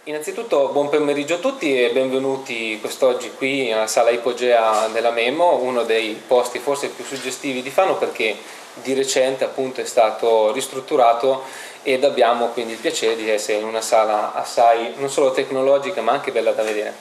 Innanzitutto buon pomeriggio a tutti e benvenuti quest'oggi qui alla sala ipogea della Memo, uno dei posti forse più suggestivi di Fano perché di recente appunto è stato ristrutturato ed abbiamo quindi il piacere di essere in una sala assai non solo tecnologica ma anche bella da vedere.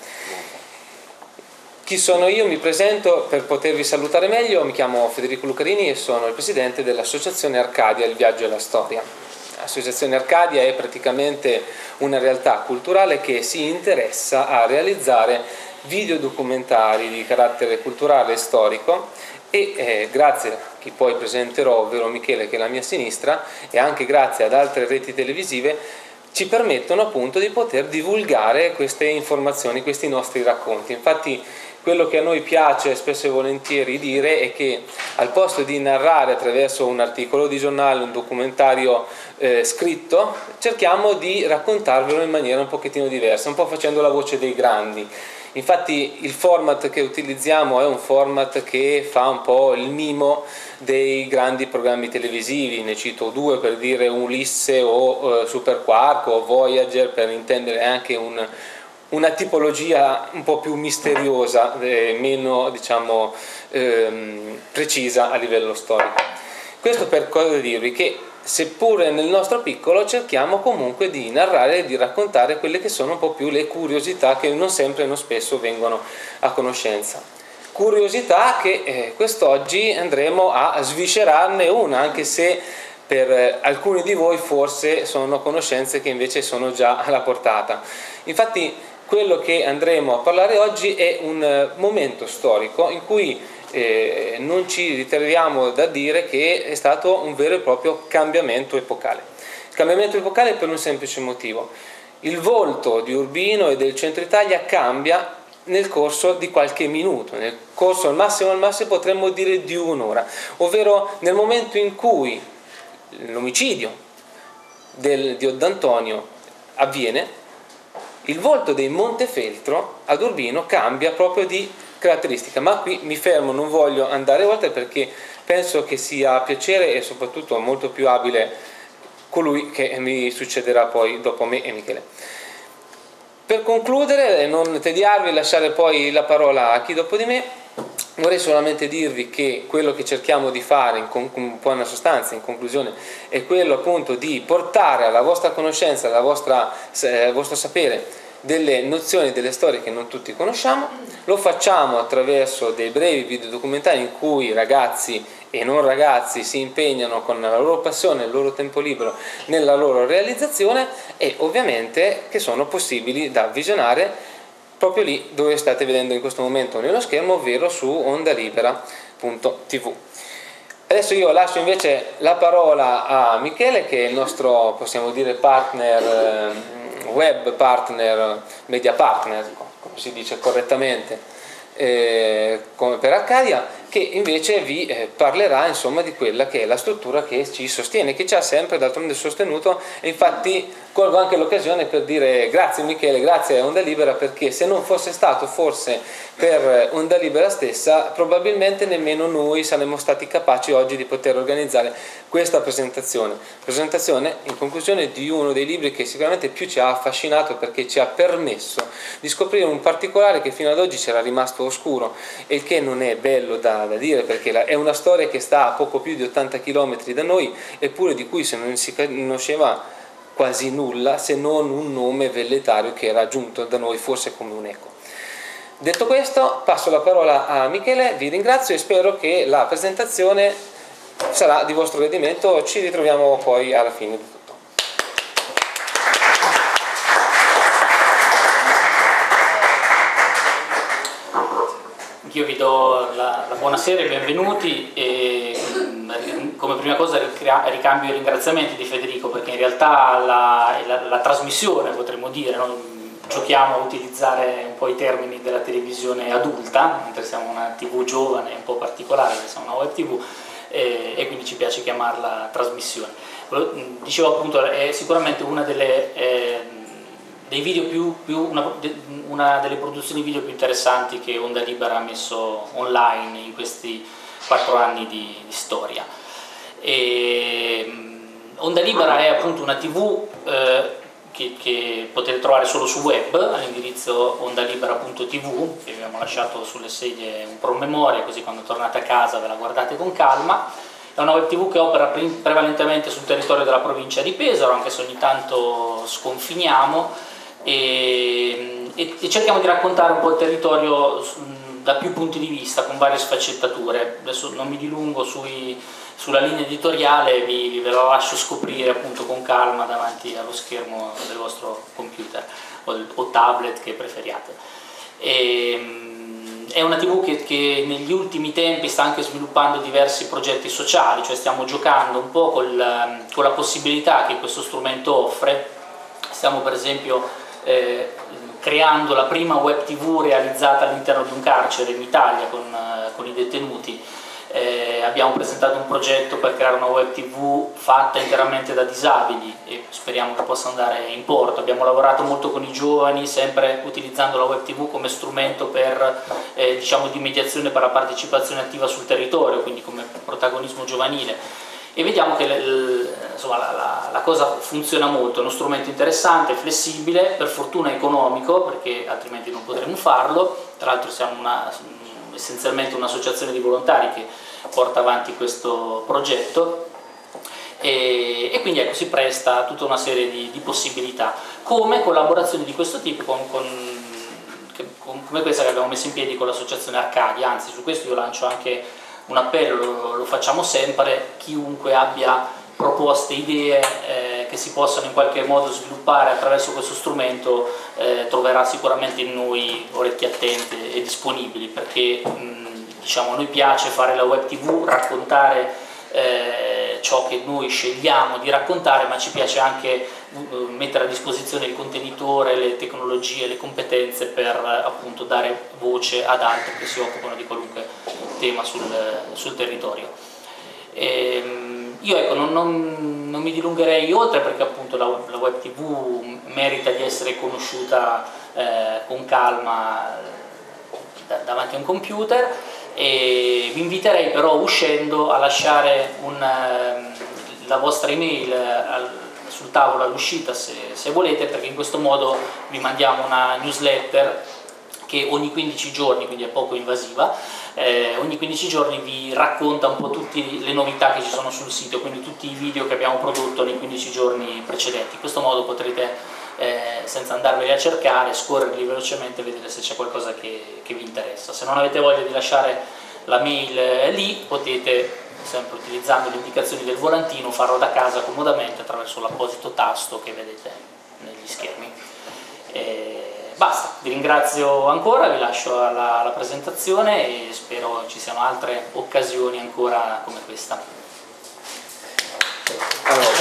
Chi sono io? Mi presento per potervi salutare meglio, mi chiamo Federico Lucarini e sono il presidente dell'associazione Arcadia, il viaggio e la storia. L'Associazione Arcadia è praticamente una realtà culturale che si interessa a realizzare videodocumentari di carattere culturale e storico e grazie a chi poi presenterò, ovvero Michele che è alla mia sinistra, e anche grazie ad altre reti televisive ci permettono appunto di poter divulgare queste informazioni, questi nostri racconti. Infatti quello che a noi piace spesso e volentieri dire è che al posto di narrare attraverso un articolo di giornale, un documentario scritto, cerchiamo di raccontarvelo in maniera un pochettino diversa, un po' facendo la voce dei grandi. Infatti il format che utilizziamo è un format che fa un po' il mimo dei grandi programmi televisivi, ne cito due per dire Ulisse o Super Quark o Voyager, per intendere anche una tipologia un po' più misteriosa, meno diciamo precisa a livello storico. Questo per cosa dirvi che seppure nel nostro piccolo cerchiamo comunque di narrare e di raccontare quelle che sono un po' più le curiosità che non sempre e non spesso vengono a conoscenza. Curiosità che quest'oggi andremo a sviscerarne una, anche se per alcuni di voi forse sono conoscenze che invece sono già alla portata. Infatti quello che andremo a parlare oggi è un momento storico in cui non ci ritroviamo da dire che è stato un vero e proprio cambiamento epocale. Cambiamento epocale per un semplice motivo: il volto di Urbino e del centro Italia cambia nel corso di qualche minuto, nel corso al massimo potremmo dire di un'ora, ovvero nel momento in cui l'omicidio di Odd'Antonio avviene, il volto dei Montefeltro ad Urbino cambia proprio di caratteristica. Ma qui mi fermo, non voglio andare oltre perché penso che sia a piacere e soprattutto molto più abile colui che mi succederà poi dopo me e Michele. Per concludere, non tediarvi, lasciare poi la parola a chi dopo di me, vorrei solamente dirvi che quello che cerchiamo di fare in buona sostanza, in conclusione, è quello appunto di portare alla vostra conoscenza, al vostro sapere delle nozioni, delle storie che non tutti conosciamo. Lo facciamo attraverso dei brevi videodocumentari in cui ragazzi e non ragazzi si impegnano con la loro passione e il loro tempo libero nella loro realizzazione, e ovviamente che sono possibili da visionare proprio lì dove state vedendo in questo momento nello schermo, ovvero su ondalibera.tv. Adesso io lascio invece la parola a Michele, che è il nostro, possiamo dire, partner, web partner, media partner, come si dice correttamente, come per Arcadia, che invece vi parlerà insomma di quella che è la struttura che ci sostiene, che ci ha sempre d'altronde sostenuto. E infatti colgo anche l'occasione per dire grazie Michele, grazie a Onda Libera, perché se non fosse stato forse per Onda Libera stessa probabilmente nemmeno noi saremmo stati capaci oggi di poter organizzare questa presentazione in conclusione di uno dei libri che sicuramente più ci ha affascinato, perché ci ha permesso di scoprire un particolare che fino ad oggi c'era rimasto oscuro, e il che non è bello da dire, perché è una storia che sta a poco più di 80 km da noi, eppure di cui se non si conosceva quasi nulla, se non un nome velletario che era giunto da noi forse come un eco. Detto questo, passo la parola a Michele, vi ringrazio e spero che la presentazione sarà di vostro gradimento. Ci ritroviamo poi alla fine di tutto. Io vi do la buonasera e benvenuti, e come prima cosa ricambio i ringraziamenti di Federico, perché in realtà la trasmissione, potremmo dire, no? Giochiamo a utilizzare un po' i termini della televisione adulta, mentre siamo una TV giovane, un po' particolare, perché siamo una web TV, e quindi ci piace chiamarla trasmissione. Dicevo appunto, è sicuramente una delle dei video una delle produzioni video più interessanti che Onda Libera ha messo online in questi 4 anni di storia. Onda Libera è appunto una TV che potete trovare solo su web all'indirizzo ondalibera.tv, che vi abbiamo lasciato sulle sedie un promemoria, così quando tornate a casa ve la guardate con calma. È una web tv che opera prevalentemente sul territorio della provincia di Pesaro, anche se ogni tanto sconfiniamo, e cerchiamo di raccontare un po' il territorio da più punti di vista, con varie sfaccettature. Adesso non mi dilungo sulla linea editoriale, ve la lascio scoprire appunto con calma davanti allo schermo del vostro computer o tablet che preferiate. È una TV che negli ultimi tempi sta anche sviluppando diversi progetti sociali, cioè stiamo giocando un po' con la possibilità che questo strumento offre. Stiamo per esempio creando la prima web TV realizzata all'interno di un carcere in Italia con i detenuti. Abbiamo presentato un progetto per creare una web TV fatta interamente da disabili e speriamo che possa andare in porto. Abbiamo lavorato molto con i giovani, sempre utilizzando la web TV come strumento per, diciamo, di mediazione per la partecipazione attiva sul territorio, quindi come protagonismo giovanile. E vediamo che insomma, la cosa funziona molto, è uno strumento interessante, flessibile, per fortuna economico, perché altrimenti non potremmo farlo. Tra l'altro siamo essenzialmente un'associazione di volontari che porta avanti questo progetto e quindi ecco, si presta a tutta una serie di possibilità, come collaborazioni di questo tipo come questa che abbiamo messo in piedi con l'associazione Arcadia. Anzi, su questo io lancio anche un appello, lo facciamo sempre: chiunque abbia proposte, idee che si possano in qualche modo sviluppare attraverso questo strumento troverà sicuramente in noi orecchie attente e disponibili, perché diciamo, a noi piace fare la web TV, raccontare ciò che noi scegliamo di raccontare, ma ci piace anche mettere a disposizione il contenitore, le tecnologie, le competenze per appunto dare voce ad altri che si occupano di qualunque tema sul territorio. Io ecco, non mi dilungherei oltre, perché appunto la web TV merita di essere conosciuta con calma davanti a un computer, e vi inviterei però, uscendo, a lasciare la vostra email sul tavolo all'uscita se volete, perché in questo modo vi mandiamo una newsletter che ogni 15 giorni, quindi è poco invasiva, ogni 15 giorni vi racconta un po' tutte le novità che ci sono sul sito, quindi tutti i video che abbiamo prodotto nei 15 giorni precedenti. In questo modo potrete, senza andarveli a cercare, scorrerli velocemente e vedere se c'è qualcosa che vi interessa. Se non avete voglia di lasciare la mail lì, potete, sempre utilizzando le indicazioni del volantino, farlo da casa comodamente attraverso l'apposito tasto che vedete negli schermi. Basta, vi ringrazio ancora, vi lascio alla presentazione e spero ci siano altre occasioni ancora come questa. Allora,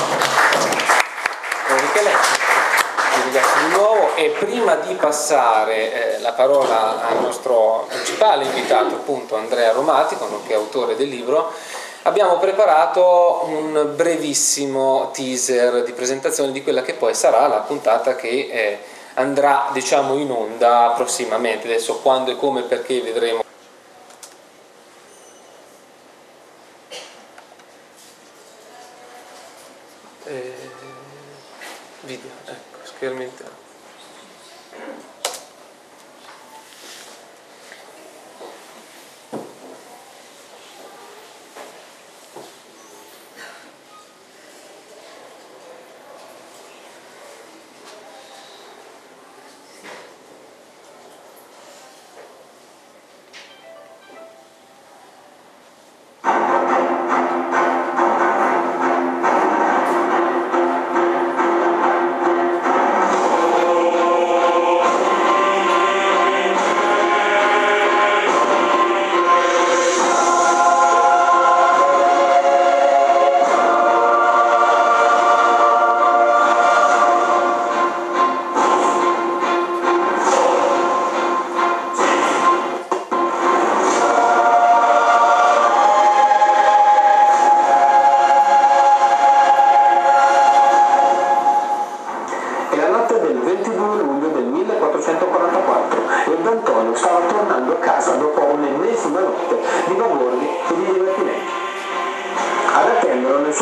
ti ringrazio di nuovo, e prima di passare la parola al nostro principale invitato, appunto Andrea Romatico, nonché autore del libro, abbiamo preparato un brevissimo teaser di presentazione di quella che poi sarà la puntata che andrà, diciamo, in onda prossimamente. Adesso quando e come e perché vedremo. Video, ecco, schermo interno.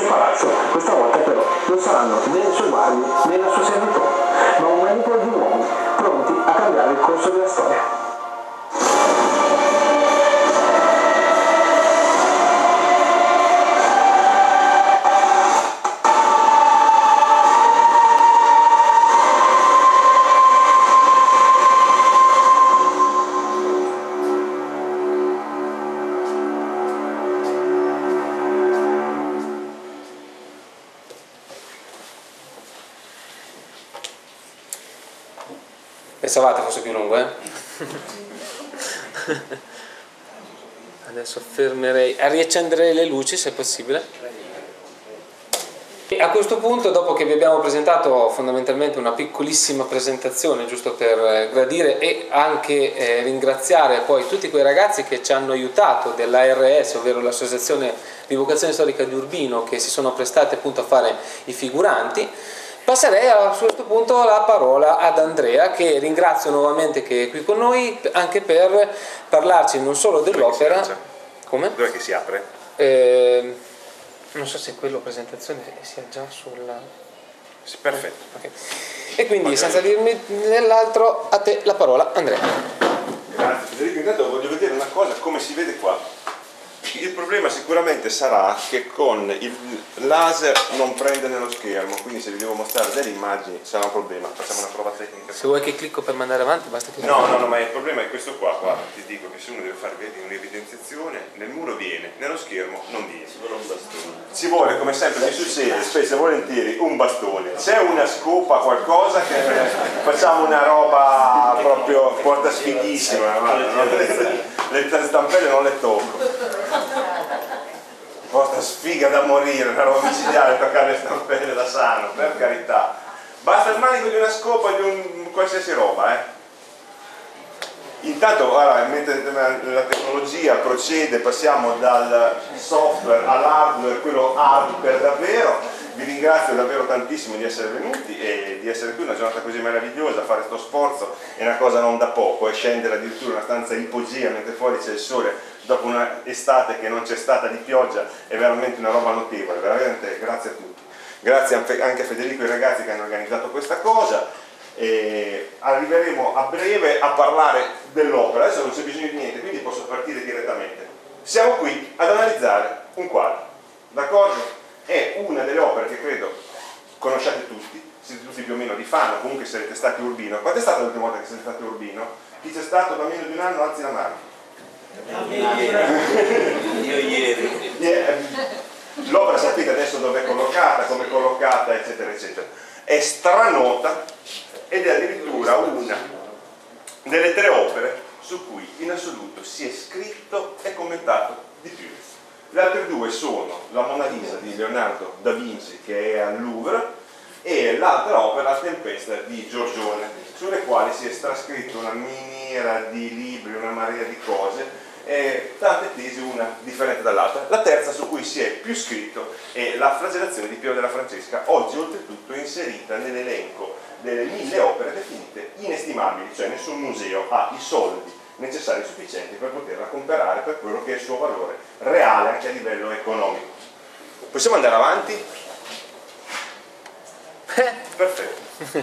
palazzo, questa volta però non saranno né le sue guardie né la sua servitù, ma un manipolo di uomini pronti a cambiare il corso della storia. Pensavate fosse più lungo, eh? Adesso fermerei, a riaccenderei le luci se è possibile. E a questo punto, dopo che vi abbiamo presentato fondamentalmente una piccolissima presentazione, giusto per gradire e anche ringraziare poi tutti quei ragazzi che ci hanno aiutato dell'ARS, ovvero l'Associazione di Vocazione Storica di Urbino, che si sono prestati appunto a fare i figuranti, passerei a questo punto la parola ad Andrea, che ringrazio nuovamente che è qui con noi, anche per parlarci non solo dell'opera. Come? Dov'è che si apre? Non so se quello presentazione sia già sulla... Sì, perfetto. Okay. E quindi senza dirmi nell'altro, a te la parola, Andrea. Grazie Federico, intanto voglio vedere una cosa, come si vede qua. Il problema sicuramente sarà che con il laser non prende nello schermo, quindi se vi devo mostrare delle immagini sarà un problema. Facciamo una prova tecnica. Se vuoi che clicco per mandare avanti basta che... No, ma il problema è questo qua, guarda, ti dico che se uno deve fare un'evidenziazione, nel muro viene, nello schermo non viene. Ci vuole, come sempre mi succede, spesso e volentieri, un bastone. C'è una scopa, qualcosa, che facciamo una roba proprio porta sfighissima, le stampelle non le tocco. Porta sfiga da morire, una roba micidiale toccare le stampelle da sano, per carità. Basta il manico di una scopa, di un qualsiasi roba, Intanto, mentre la tecnologia procede, passiamo dal software all'hardware, quello hard per davvero. Vi ringrazio davvero tantissimo di essere venuti e di essere qui, una giornata così meravigliosa, fare questo sforzo è una cosa non da poco, e scendere addirittura in una stanza ipogea mentre fuori c'è il sole dopo un'estate che non c'è stata di pioggia è veramente una roba notevole, veramente grazie a tutti. Grazie anche a Federico e ai ragazzi che hanno organizzato questa cosa. Arriveremo a breve a parlare dell'opera, adesso non c'è bisogno di niente, quindi posso partire direttamente. Siamo qui ad analizzare un quadro, d'accordo? È una delle opere che credo conosciate tutti, siete tutti più o meno di fan, comunque sarete stati a Urbino. Quando è stata l'ultima volta che siete stati a Urbino? Chi c'è stato da meno di un anno alzi la mano. Io ieri. L'opera sapete adesso dove è collocata, come è collocata, eccetera eccetera. È stranota ed è addirittura una delle 3 opere su cui in assoluto si è scritto e commentato di più. Le altre 2 sono la Mona Lisa di Leonardo da Vinci, che è al Louvre, e l'altra opera, La Tempesta di Giorgione, sulle quali si è trascritto una miniera di libri, una marea di cose, e tante tesi, una differente dall'altra. La terza su cui si è più scritto è La Flagellazione di Piero della Francesca, oggi oltretutto inserita nell'elenco delle 1000 opere definite inestimabili, cioè nessun museo ha i soldi necessari e sufficienti per poterla comprare per quello che è il suo valore reale anche a livello economico. Possiamo andare avanti? Perfetto.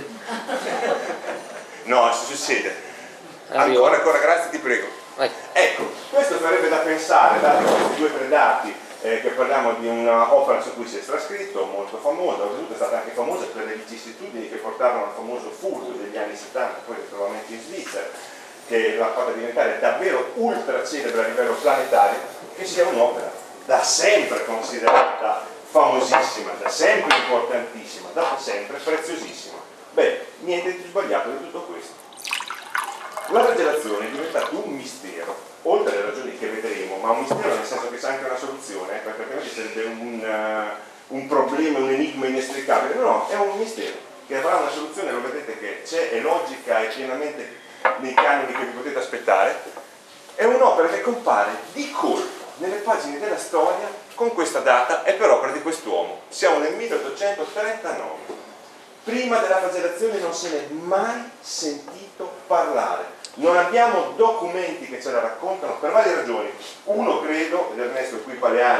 No, si succede. Ancora, grazie, ti prego. Ecco, questo farebbe da pensare, dati questi 2 predati, che parliamo di un'opera su cui si è trascritto, molto famosa, oltretutto è stata anche famosa per le vicissitudini che portarono al famoso furto degli anni 70, poi ritrovamento in Svizzera, che l'ha fatta diventare davvero ultra celebre a livello planetario, che sia un'opera da sempre considerata famosissima, da sempre importantissima, da sempre preziosissima. Beh, niente di sbagliato di tutto questo. La flagellazione è diventato un mistero, oltre alle ragioni che vedremo, ma un mistero nel senso che c'è anche una soluzione, perché altrimenti sarebbe un problema, un enigma inestricabile. No, è un mistero che avrà una soluzione, lo vedete che c'è, è logica e pienamente nei canoni che vi potete aspettare. È un'opera che compare di colpo nelle pagine della storia con questa data e per opera di quest'uomo. Siamo nel 1839. Prima della flagellazione non se n'è mai sentito parlare. Non abbiamo documenti che ce la raccontano per varie ragioni. Uno, credo, ed Ernesto qui Paleani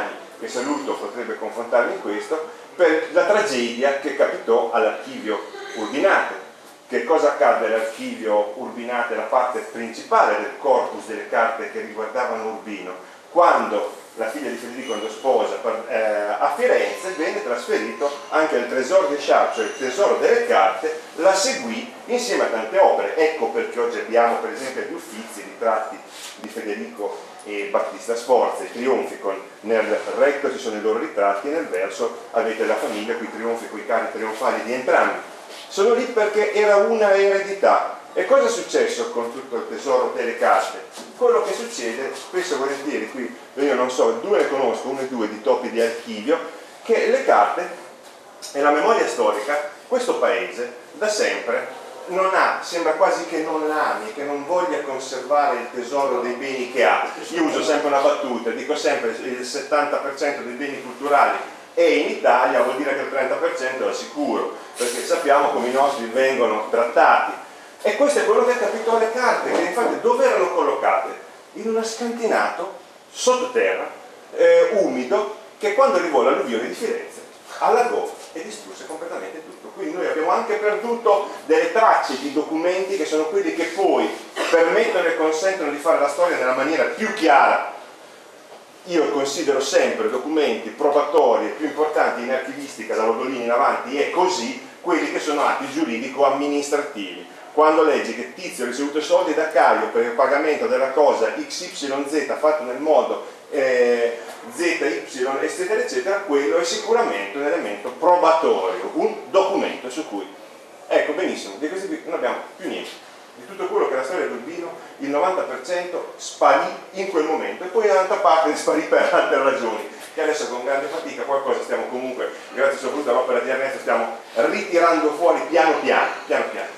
che saluto potrebbe confontarmi in questo, per la tragedia che capitò all'archivio Urbinate. Che cosa accadde all'archivio Urbinate, la parte principale del corpus delle carte che riguardavano Urbino? Quando la figlia di Federico andò sposa a Firenze, venne trasferito anche il Trésor des Chartes, cioè il tesoro delle carte, la seguì insieme a tante opere. Ecco perché oggi abbiamo per esempio gli Uffizi, i ritratti di Federico e Battista Sforza, i trionfi, nel recto ci sono i loro ritratti e nel verso avete la famiglia con i trionfi, con i carri trionfali di entrambi. Sono lì perché era una eredità. E cosa è successo con tutto il tesoro delle carte? Quello che succede spesso e volentieri, qui io non so, due ne conosco, uno e due di topi di archivio, che le carte e la memoria storica, questo paese da sempre non ha, sembra quasi che non l'ami, che non voglia conservare il tesoro dei beni che ha. Io uso sempre una battuta, dico sempre il 70% dei beni culturali è in Italia, vuol dire che il 30% è sicuro, perché sappiamo come i nostri vengono trattati. E questo è quello che è capito alle carte, che infatti dove erano collocate? In uno scantinato sottoterra, umido, che quando arrivò l'alluvione di Firenze allagò e distrusse completamente tutto. Quindi noi abbiamo anche perduto delle tracce di documenti che sono quelli che poi permettono e consentono di fare la storia nella maniera più chiara. Io considero sempre documenti probatori più importanti in archivistica da Lodolini in avanti e così quelli che sono atti giuridico-amministrativi. Quando leggi che Tizio ha ricevuto soldi da Caio per il pagamento della cosa XYZ fatto nel modo ZY eccetera eccetera, quello è sicuramente un elemento probatorio, un documento su cui, ecco benissimo, di questi qui non abbiamo più niente. Di tutto quello che è la storia di Urbino, il 90% sparì in quel momento e poi un'altra parte sparì per altre ragioni, che adesso con grande fatica qualcosa stiamo comunque, grazie soprattutto all'opera di Ernesto, stiamo ritirando fuori piano piano.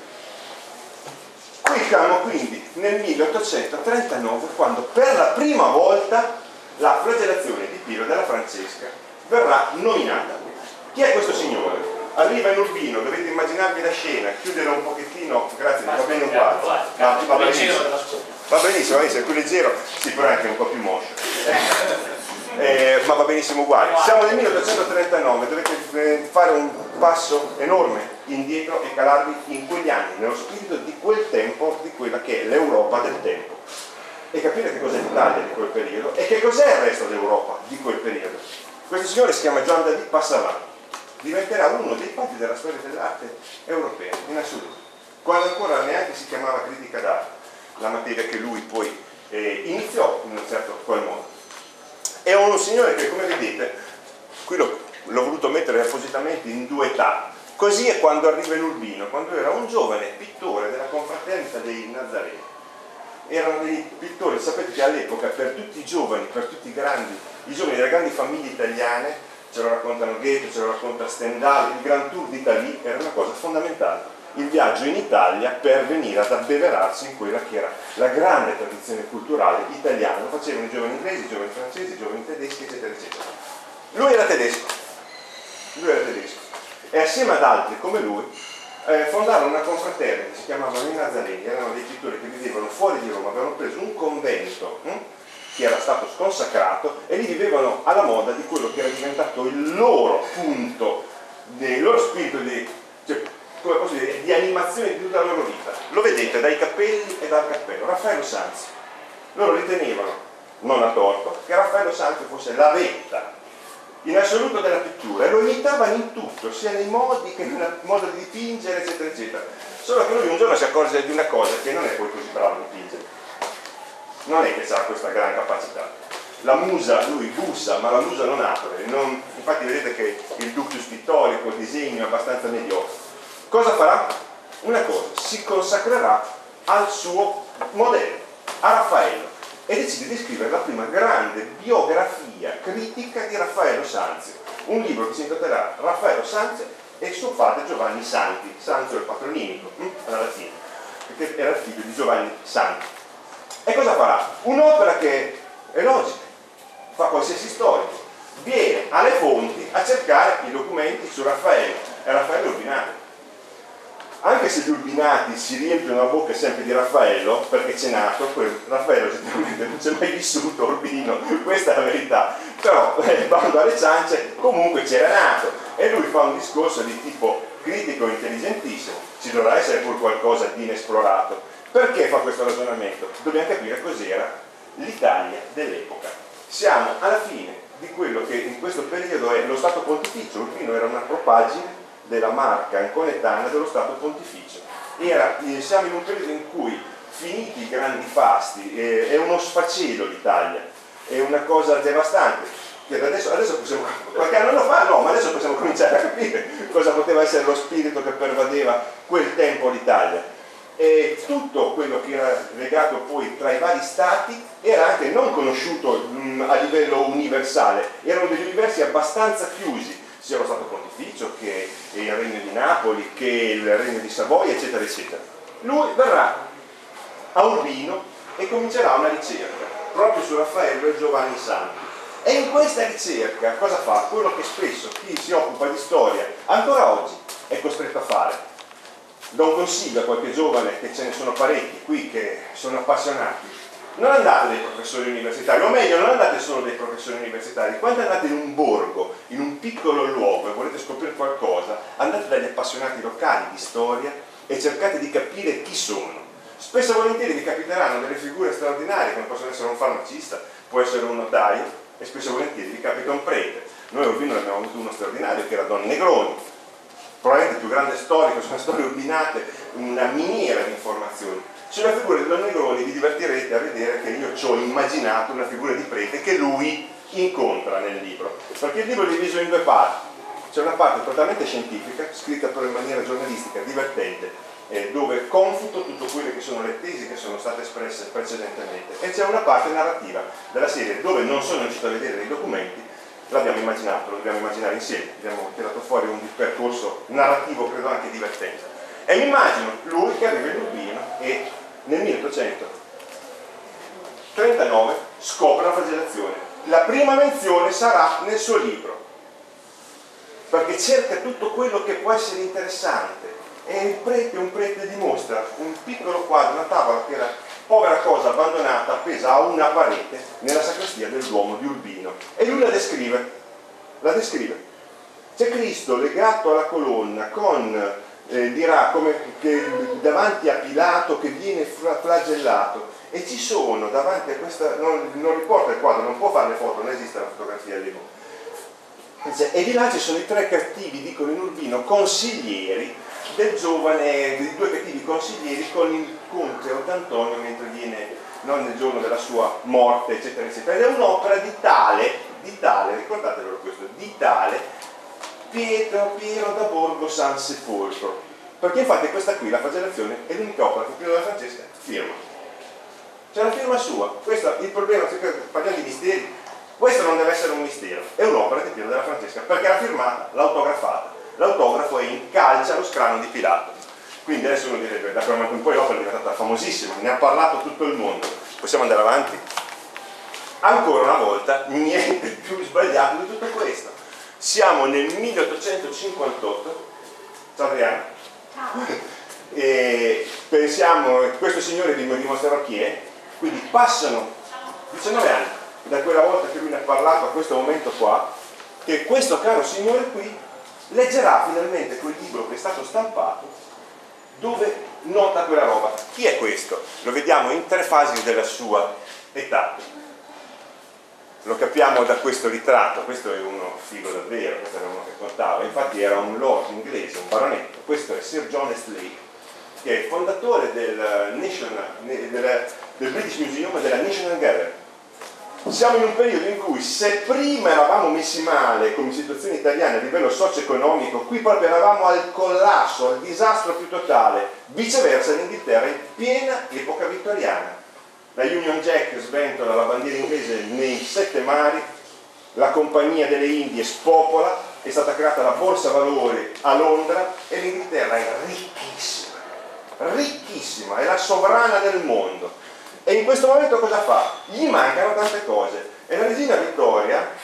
Qui siamo quindi nel 1839, quando per la prima volta la flagellazione di Piero della Francesca verrà nominata. Chi è questo signore? Arriva in Urbino, dovete immaginarvi la scena, chiudere un pochettino, grazie, va bene uguale. Va benissimo, è più leggero, sì, però è anche un po' più moscio. Ma va benissimo uguale. Siamo nel 1839, dovete fare un passo enorme indietro e calarvi in quegli anni, nello spirito di quel tempo, di quella che è l'Europa del tempo, e capire che cos'è l'Italia di quel periodo e che cos'è il resto d'Europa di quel periodo. Questo signore si chiama Jean David Passavant, diventerà uno dei padri della storia dell'arte europea in assoluto, quando ancora neanche si chiamava critica d'arte, la materia che lui poi iniziò in un certo qual modo. È un signore che, come vedete, qui l'ho voluto mettere appositamente in due età. Così è quando arriva in Urbino, quando era un giovane pittore della confraternita dei Nazareni. Erano dei pittori, sapete che all'epoca per tutti i giovani, per tutti i giovani delle grandi famiglie italiane, ce lo raccontano Goethe, ce lo racconta Stendhal, il Grand Tour d'Italie era una cosa fondamentale. Il viaggio in Italia per venire ad abbeverarsi in quella che era la grande tradizione culturale italiana. Lo facevano i giovani inglesi, i giovani francesi, i giovani tedeschi, eccetera, eccetera. Lui era tedesco. E assieme ad altri come lui fondarono una confraternita che si chiamavano i Nazareni, erano dei pittori che vivevano fuori di Roma, avevano preso un convento che era stato sconsacrato e lì vivevano alla moda di quello che era diventato il loro punto, il loro spirito come posso dire, di animazione di tutta la loro vita. Lo vedete dai capelli e dal cappello. Raffaello Sanzio. Loro ritenevano, non a torto, che Raffaello Sanzio fosse la vetta in assoluto della pittura e lo imitavano in tutto, sia nei modi che nel modo di dipingere, eccetera, eccetera. Solo che lui un giorno si accorge di una cosa, che non è poi così bravo a dipingere. Non è che ha questa gran capacità. La musa, lui bussa, ma la musa non apre. Infatti vedete che il ductus pittorico, il disegno è abbastanza mediocre. Cosa farà? Una cosa, si consacrerà al suo modello, a Raffaello, e decide di scrivere la prima grande biografia critica di Raffaello Sanzio, un libro che si intitolerà Raffaello Sanzio e suo padre Giovanni Santi. Sanzio è il patronimico, alla latina, perché era il figlio di Giovanni Santi. E cosa farà? Un'opera che è logica, fa qualsiasi storico, viene alle fonti a cercare i documenti su Raffaello, e Raffaello Urbinate. anche se gli urbinati si riempiono la bocca sempre di Raffaello, perché c'è nato, poi Raffaello oggettivamente non c'è mai vissuto, Urbino, questa è la verità, però bando alle ciance, comunque c'era nato, e lui fa un discorso di tipo critico intelligentissimo, ci dovrà essere pur qualcosa di inesplorato. Perché fa questo ragionamento? Dobbiamo capire cos'era l'Italia dell'epoca. Siamo alla fine di quello che in questo periodo è lo Stato Pontificio. Urbino era una propaggine della marca anconetana dello Stato Pontificio. Siamo in un periodo in cui, finiti i grandi fasti, è uno sfacelo l'Italia, è una cosa devastante. Adesso possiamo, qualche anno fa no, ma adesso possiamo cominciare a capire cosa poteva essere lo spirito che pervadeva quel tempo l'Italia. E tutto quello che era legato poi tra i vari stati era anche non conosciuto a livello universale, erano degli universi abbastanza chiusi, sia lo Stato Pontificio che il Regno di Napoli, che il Regno di Savoia, eccetera, eccetera. Lui verrà a Urbino e comincerà una ricerca proprio su Raffaello e Giovanni Santi. E in questa ricerca cosa fa? Quello che spesso chi si occupa di storia ancora oggi è costretto a fare. Do un consiglio a qualche giovane, che ce ne sono parecchi qui che sono appassionati: non andate dai professori universitari, o meglio non andate solo dai professori universitari, quando andate in un borgo, in un piccolo luogo e volete scoprire qualcosa, andate dagli appassionati locali di storia e cercate di capire chi sono. Spesso e volentieri vi capiteranno delle figure straordinarie, come possono essere un farmacista, può essere un notaio, e spesso e volentieri vi capita un prete. Noi a Urbino abbiamo avuto uno straordinario che era Don Negroni, probabilmente il più grande storico sulle storie urbinate, una miniera di informazioni. Sulla figura di Don Negroni vi divertirete a vedere che io ci ho immaginato una figura di prete che lui incontra nel libro, perché il libro è diviso in due parti. C'è una parte totalmente scientifica, scritta però in maniera giornalistica, divertente, dove confuto tutte quelle che sono le tesi che sono state espresse precedentemente, e c'è una parte narrativa della serie dove non sono riuscito a vedere dei documenti, l'abbiamo immaginato, lo dobbiamo immaginare insieme, abbiamo tirato fuori un percorso narrativo credo anche divertente. E mi immagino lui che arriva in Urbino e nel 1839 scopre la flagellazione. La prima menzione sarà nel suo libro, perché cerca tutto quello che può essere interessante. E un prete dimostra un piccolo quadro, una tavola che era povera cosa abbandonata appesa a una parete nella sacrestia del Duomo di Urbino, e lui la descrive. C'è Cristo legato alla colonna con dirà come che davanti a Pilato che viene flagellato, e ci sono davanti a questa, non riporta il quadro, non può fare le foto, non esiste la fotografia lì, e di là ci sono i tre cattivi, dicono in Urbino, consiglieri del giovane, dei due cattivi consiglieri con il conte Ott'Antonio mentre viene, non nel giorno della sua morte, eccetera eccetera. Ed è un'opera di tale, ricordatevelo questo, di tale Piero da Borgo San Sepolcro, perché infatti questa qui, la flagellazione, è l'unica opera che Piero della Francesca firma, c'è la firma sua. Questo il problema, se parliamo di misteri, questo non deve essere un mistero, è un'opera di Piero della Francesca, perché l'ha firmata, l'ha autografata. L'autografo è in calce allo scranno di Pilato. Quindi adesso uno direbbe, da quel momento in poi l'opera è diventata famosissima, ne ha parlato tutto il mondo. Possiamo andare avanti? Ancora una volta, niente più sbagliato di tutto questo. Siamo nel 1858, ciao Adriano, e pensiamo, questo signore vi dimostrerò chi è, quindi passano 19 anni da quella volta che lui ne ha parlato a questo momento qua, che questo caro signore qui leggerà finalmente quel libro che è stato stampato dove nota quella roba. Chi è questo? Lo vediamo in tre fasi della sua età, lo capiamo da questo ritratto. Questo è uno figo davvero, questo era uno che contava, infatti era un lord inglese, un baronetto. Questo è Sir John Astley, che è fondatore del British Museum e della National Gallery. Siamo in un periodo in cui, se prima eravamo messi male come situazione italiana a livello socio-economico, qui proprio eravamo al collasso, al disastro più totale. Viceversa l'Inghilterra è in piena epoca vittoriana. La Union Jack sventola la bandiera inglese nei 7 mari, la Compagnia delle Indie spopola, è stata creata la Borsa Valori a Londra e l'Inghilterra è ricchissima, è la sovrana del mondo. E in questo momento cosa fa? Gli mancano tante cose, e la regina Vittoria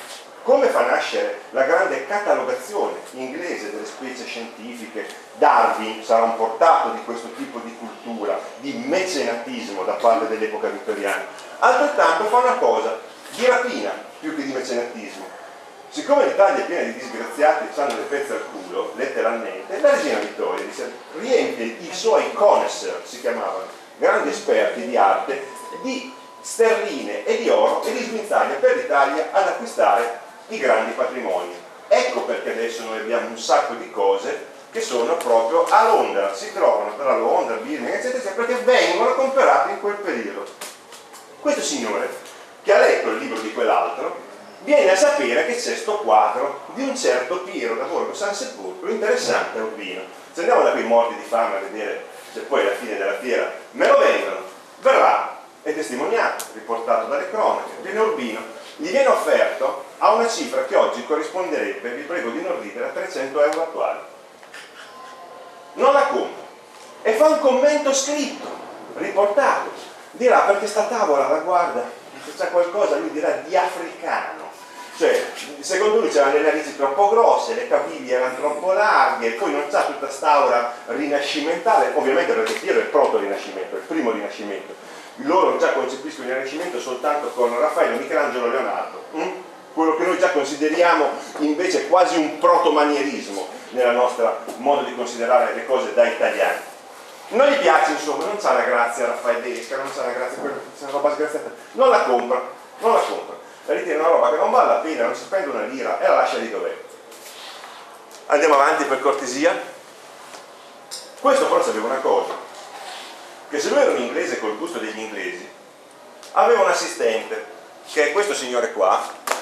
come fa nascere la grande catalogazione inglese delle specie scientifiche. Darwin sarà un portato di questo tipo di cultura, di mecenatismo da parte dell'epoca vittoriana. Altrettanto fa una cosa di rapina più che di mecenatismo. Siccome l'Italia è piena di disgraziati che hanno le pezze al culo, letteralmente, la regina Vittoria riempie i suoi connoisseur, si chiamavano, grandi esperti di arte, di sterline e di oro, e li sguinzaglia per l'Italia ad acquistare i grandi patrimoni. Ecco perché adesso noi abbiamo un sacco di cose che sono proprio a Londra, si trovano tra Londra, Birmingham, eccetera, eccetera, perché vengono comprate in quel periodo. Questo signore, che ha letto il libro di quell'altro, viene a sapere che c'è sto quadro di un certo Piero da Borgo San Sepolcro, interessante a Urbino. Se andiamo da quei morti di fame a vedere se poi alla fine della fiera me lo vendono, verrà, è testimoniato, riportato dalle cronache, viene a Urbino, gli viene offerto a una cifra che oggi corrisponderebbe, vi prego di non ridere, a 300 euro attuali. Non la compra e fa un commento scritto, riportato, dirà perché sta tavola la guarda, se c'è qualcosa lui dirà di africano, cioè secondo lui c'erano le narici troppo grosse, le caviglie erano troppo larghe, e poi non c'ha tutta st'aura rinascimentale, ovviamente perché Piero è il proto-rinascimento, è il primo rinascimento. Loro già concepiscono il Rinascimento soltanto con Raffaello, Michelangelo, Leonardo, quello che noi già consideriamo invece quasi un proto-manierismo nel nostro modo di considerare le cose da italiani. Non gli piace, insomma, non c'ha la grazia raffaellesca, non c'ha la grazia, quella roba sgraziata, non la compra, la ritiene una roba che non vale la pena, non si spende una lira e la lascia lì dov'è. Andiamo avanti per cortesia. Questo però sapeva una cosa, che se lui era un inglese col gusto degli inglesi, aveva un assistente, che è questo signore qua,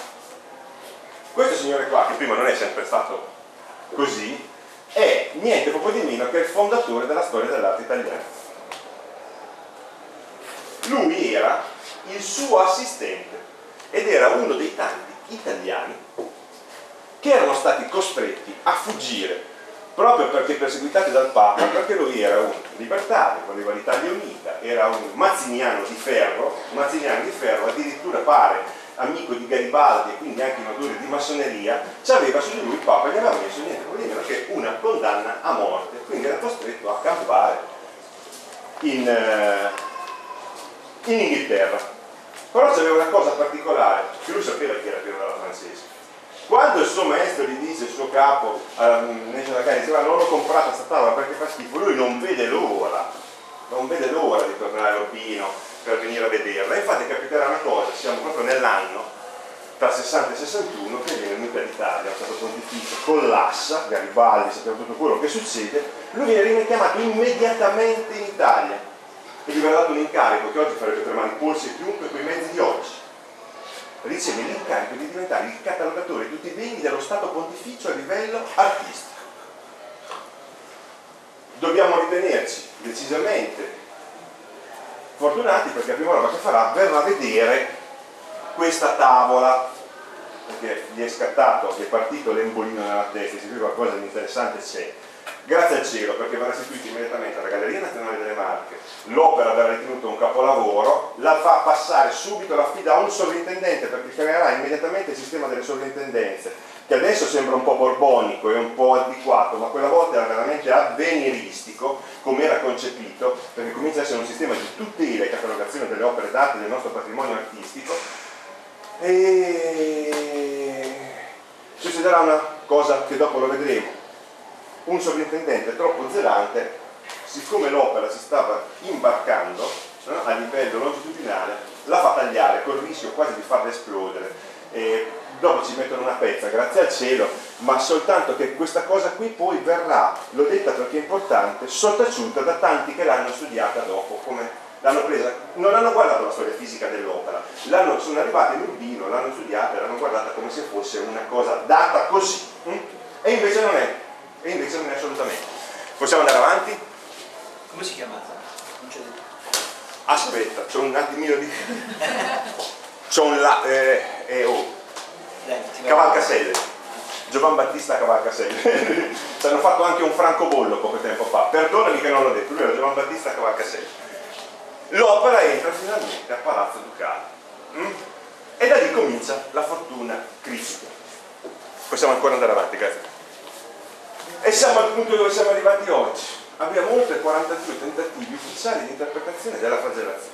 che prima non è sempre stato così, è niente poco di meno che il fondatore della storia dell'arte italiana. Lui era il suo assistente ed era uno dei tanti italiani che erano stati costretti a fuggire proprio perché perseguitati dal Papa, perché lui era un libertario, voleva l'Italia unita, era un mazziniano di ferro, addirittura pare amico di Garibaldi e quindi anche in odore di massoneria, c'aveva su di lui il Papa gli aveva messo niente di meno che una condanna a morte, quindi era costretto a campare in Inghilterra. Però c'aveva una cosa particolare, che lui sapeva che era Piero della Francese. Quando il suo maestro gli dice, il suo capo, esce da casa, diceva non l'ho comprata sta tavola perché fa schifo, lui non vede l'ora di tornare a Urbino per venire a vederla. Infatti capiterà una cosa, siamo proprio nell'anno tra 60 e 61 che viene venuta all'Italia, lo Stato Pontificio collassa, Garibaldi, sappiamo tutto quello che succede, lui viene richiamato immediatamente in Italia e gli verrà dato un incarico che oggi farebbe tremare i polsi e chiunque con i mezzi di oggi. Riceve l'incarico di diventare il catalogatore di tutti i beni dello Stato Pontificio a livello artistico. Dobbiamo ritenerci decisamente fortunati perché la prima roba che farà verrà a vedere questa tavola, perché gli è scattato, gli è partito l'embolino nella testa, se qui qualcosa di interessante c'è. Grazie al cielo, perché verrà restituito immediatamente alla Galleria Nazionale delle Marche, l'opera verrà ritenuta un capolavoro, la fa passare subito, la affida a un sovrintendente perché creerà immediatamente il sistema delle sovrintendenze, che adesso sembra un po' borbonico e un po' antiquato, ma quella volta era veramente avveniristico, come era concepito, perché comincia a essere un sistema di tutela e catalogazione delle opere d'arte del nostro patrimonio artistico. E succederà una cosa che dopo lo vedremo. Un sovrintendente troppo zelante, siccome l'opera si stava imbarcando a livello longitudinale, la fa tagliare col rischio quasi di farla esplodere. E dopo ci mettono una pezza, grazie al cielo, ma soltanto che questa cosa qui poi verrà, l'ho detta perché è importante, sottaciuta da tanti che l'hanno studiata dopo, come l'hanno presa, non hanno guardato la storia fisica dell'opera, sono arrivati in Urbino, l'hanno studiata e l'hanno guardata come se fosse una cosa data così, e invece non è. Assolutamente. Possiamo andare avanti? Come si chiama? Non c'è detto. Aspetta, c'ho un attimino di... c'ho un Cavalcaselle, Giovan Battista Cavalcaselle. Ci hanno fatto anche un francobollo poco tempo fa, perdonami che non l'ho detto, lui era Giovan Battista Cavalcaselle. L'opera entra finalmente a Palazzo Ducale. E da lì comincia la fortuna critica. Possiamo ancora andare avanti, grazie. E siamo al punto dove siamo arrivati oggi. Abbiamo oltre 42 tentativi ufficiali di interpretazione della flagellazione.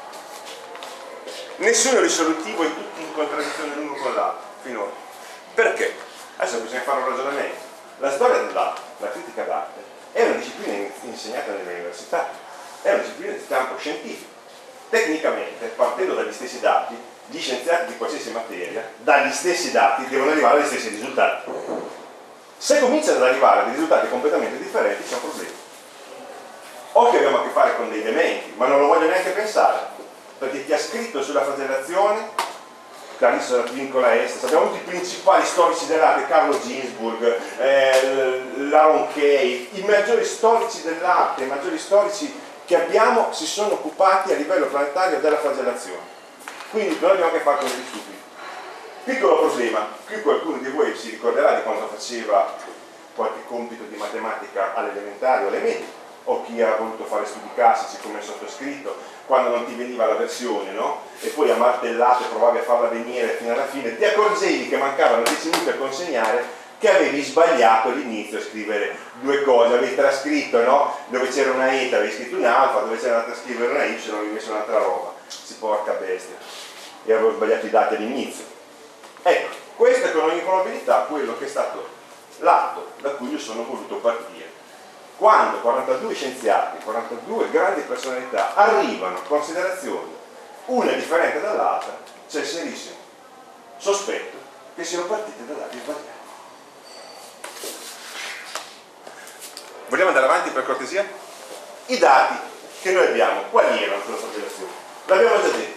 Nessuno risolutivo e tutti in contraddizione l'uno con l'altro, finora. Perché? Adesso bisogna fare un ragionamento. La storia dell'arte, la critica d'arte, è una disciplina insegnata nelle università, è una disciplina di campo scientifico. Tecnicamente, partendo dagli stessi dati, gli scienziati di qualsiasi materia, dagli stessi dati, devono arrivare agli stessi risultati. Se cominciano ad arrivare a dei risultati completamente differenti, c'è un problema. O che abbiamo a che fare con dei dementi, ma non lo voglio neanche pensare, perché chi ha scritto sulla flagellazione, Clarissa Vincola Est, abbiamo tutti i principali storici dell'arte, Carlo Ginzburg, Laron Kay, i maggiori storici dell'arte, i maggiori storici che abbiamo si sono occupati a livello planetario della flagellazione. Quindi noi abbiamo a che fare con degli stupidi. Piccolo problema, qui qualcuno di voi si ricorderà di quando faceva qualche compito di matematica all'elementare o alle medie, o chi ha voluto fare studi classici come il sottoscritto, quando non ti veniva la versione, no? E poi a martellate provavi a farla venire fino alla fine, ti accorgevi che mancavano 10 minuti a consegnare, che avevi sbagliato all'inizio a scrivere due cose, avevi trascritto, no? Dove c'era una eta avevi scritto un alfa, dove c'era da scrivere una y avevi messo un'altra roba. Si porca bestia. E avevo sbagliato i dati all'inizio. Ecco, questo è con ogni probabilità quello che è stato l'atto da cui io sono voluto partire. Quando 42 scienziati, 42 grandi personalità arrivano a considerazioni una differente dall'altra, c'è il serissimo sospetto che siano partite da dati sbagliati. Vogliamo andare avanti per cortesia? I dati che noi abbiamo, quali erano sulla flagellazione? L'abbiamo già detto.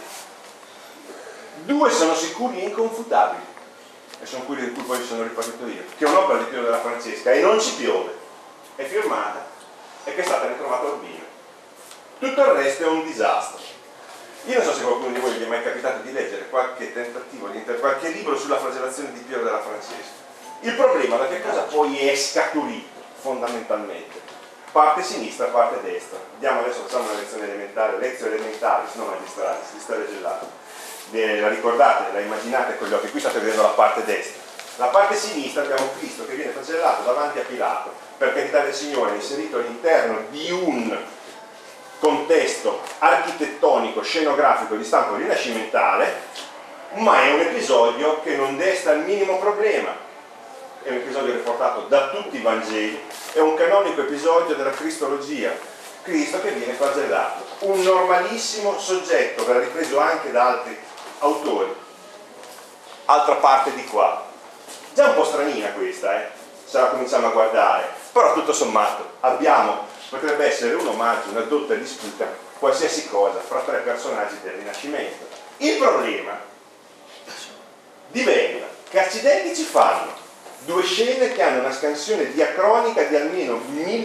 2 sono sicuri e inconfutabili, e sono quelli di cui poi sono ripartito io, che è un'opera di Piero della Francesca, e non ci piove, è firmata e che è stata ritrovata a Urbino. Tutto il resto è un disastro. Io non so se qualcuno di voi gli è mai capitato di leggere qualche tentativo, qualche libro sulla flagellazione di Piero della Francesca. Il problema da che cosa poi è scaturito fondamentalmente? Parte sinistra, parte destra. Andiamo adesso, facciamo una lezione elementare, lezione elementare, non magistrale, di storia dell'arte. La ricordate, la immaginate con gli occhi, qui state vedendo la parte destra. La parte sinistra abbiamo Cristo che viene flagellato davanti a Pilato, per carità del Signore, inserito all'interno di un contesto architettonico, scenografico di stampo rinascimentale, ma è un episodio che non desta il minimo problema. È un episodio riportato da tutti i Vangeli, è un canonico episodio della cristologia. Cristo che viene flagellato, un normalissimo soggetto, verrà ripreso anche da altri autori. Altra parte di qua, già un po' stranina questa, se la cominciamo a guardare, però tutto sommato potrebbe essere un omaggio, una dotta disputa, qualsiasi cosa fra 3 personaggi del Rinascimento. Il problema diventa che accidenti ci fanno 2 scene che hanno una scansione diacronica di almeno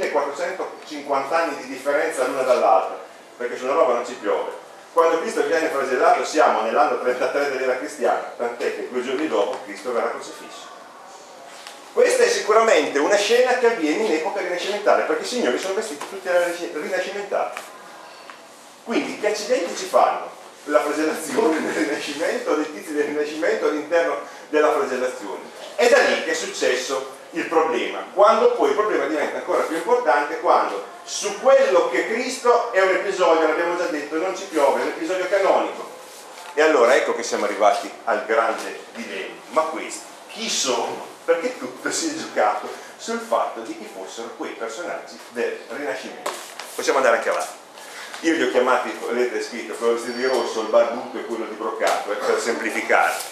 1450 anni di differenza l'una dall'altra, perché sulla roba non ci piove. Quando Cristo viene flagellato siamo nell'anno 33 dell'era cristiana, tant'è che 2 giorni dopo Cristo verrà crocifisso. Questa è sicuramente una scena che avviene in epoca rinascimentale, perché i signori sono vestiti tutti rinascimentali. Quindi che accidenti ci fanno la flagellazione del Rinascimento, dei tizi del Rinascimento all'interno della flagellazione? È da lì che è successo il problema, quando poi il problema diventa ancora più importante, quando su quello che Cristo è un episodio, l'abbiamo già detto, non ci piove, è un episodio canonico. E allora ecco che siamo arrivati al grande dilemma. Ma questi chi sono? Perché tutto si è giocato sul fatto di chi fossero quei personaggi del Rinascimento. Possiamo andare anche avanti. Io li ho chiamati, vedete scritto, quello di rosso, il barbuto e quello di broccato, per semplificare.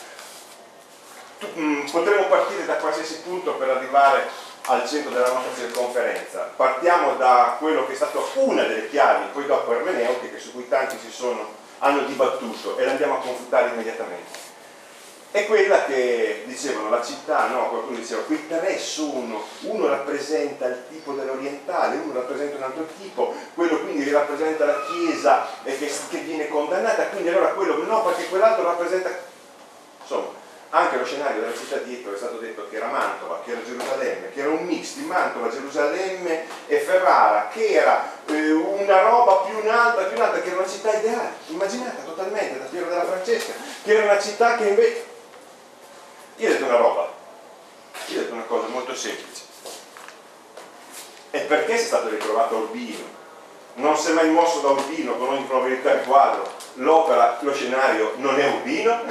Potremmo partire da qualsiasi punto per arrivare al centro della nostra circonferenza. Partiamo da quello che è stato una delle chiavi, poi dopo ermeneutiche, su cui tanti hanno dibattuto, e la andiamo a confutare immediatamente. È quella che dicevano la città, no? Qualcuno diceva quei 3 sono, uno rappresenta il tipo dell'orientale, uno rappresenta un altro tipo, quello quindi rappresenta la Chiesa e che viene condannata, quindi allora quello no, perché quell'altro rappresenta, insomma, anche lo scenario della città dietro è stato detto che era Mantova, che era Gerusalemme, che era un mix di Mantova, Gerusalemme e Ferrara, che era una roba più in alta, che era una città ideale, immaginata totalmente da Piero della Francesca, che era una città che invece... Io ho detto una roba, io ho detto una cosa molto semplice. E perché sia stato ritrovato Urbino? Non si è mai mosso da Urbino con ogni probabilità il quadro, l'opera, lo scenario non è Urbino,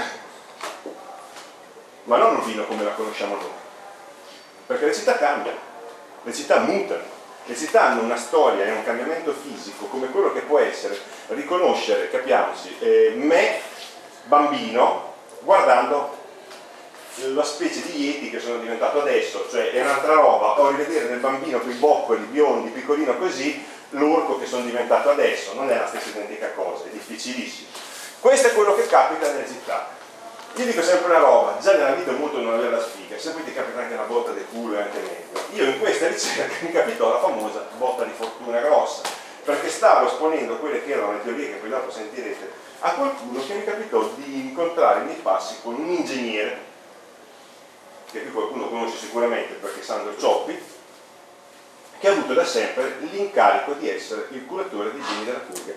ma non Urbino come la conosciamo noi, perché le città cambiano, le città mutano, le città hanno una storia e un cambiamento fisico come quello che può essere riconoscere, capiamoci, me bambino guardando la specie di Yeti che sono diventato adesso, cioè è un'altra roba, o rivedere nel bambino quei boccoli biondi, piccolino così, l'orco che sono diventato adesso, non è la stessa identica cosa, è difficilissimo. Questo è quello che capita nelle città. Io dico sempre una roba, già nella vita è molto non avere la sfiga, se poi ti capita anche una botta di culo e anche meglio. Io in questa ricerca mi capitò la famosa botta di fortuna grossa, perché stavo esponendo quelle che erano le teorie che poi dopo sentirete a qualcuno che mi capitò di incontrare nei passi con un ingegnere, che qui qualcuno conosce sicuramente perché Sandro Cioppi, che ha avuto da sempre l'incarico di essere il curatore dei beni della Puglia.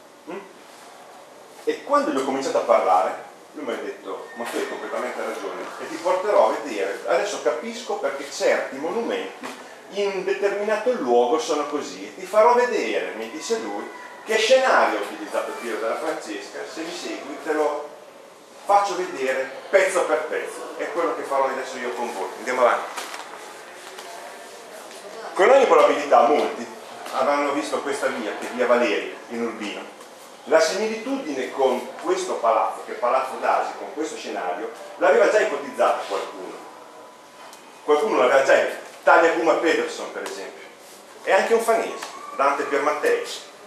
E quando gli ho cominciato a parlare, lui mi ha detto, ma tu hai completamente ragione, e ti porterò a vedere, adesso capisco perché certi monumenti in determinato luogo sono così, e ti farò vedere, mi disse lui, che scenario ha utilizzato Piero della Francesca, se mi segui te lo faccio vedere pezzo per pezzo, è quello che farò adesso io con voi. Andiamo avanti. Con ogni probabilità molti avranno visto questa via, che è via Valeri in Urbino. La similitudine con questo palazzo, che è Palazzo Dasi, con questo scenario, l'aveva già ipotizzata qualcuno. Qualcuno l'aveva già, Taglia Guma Peterson per esempio, e anche un fanese, Dante Piermattei.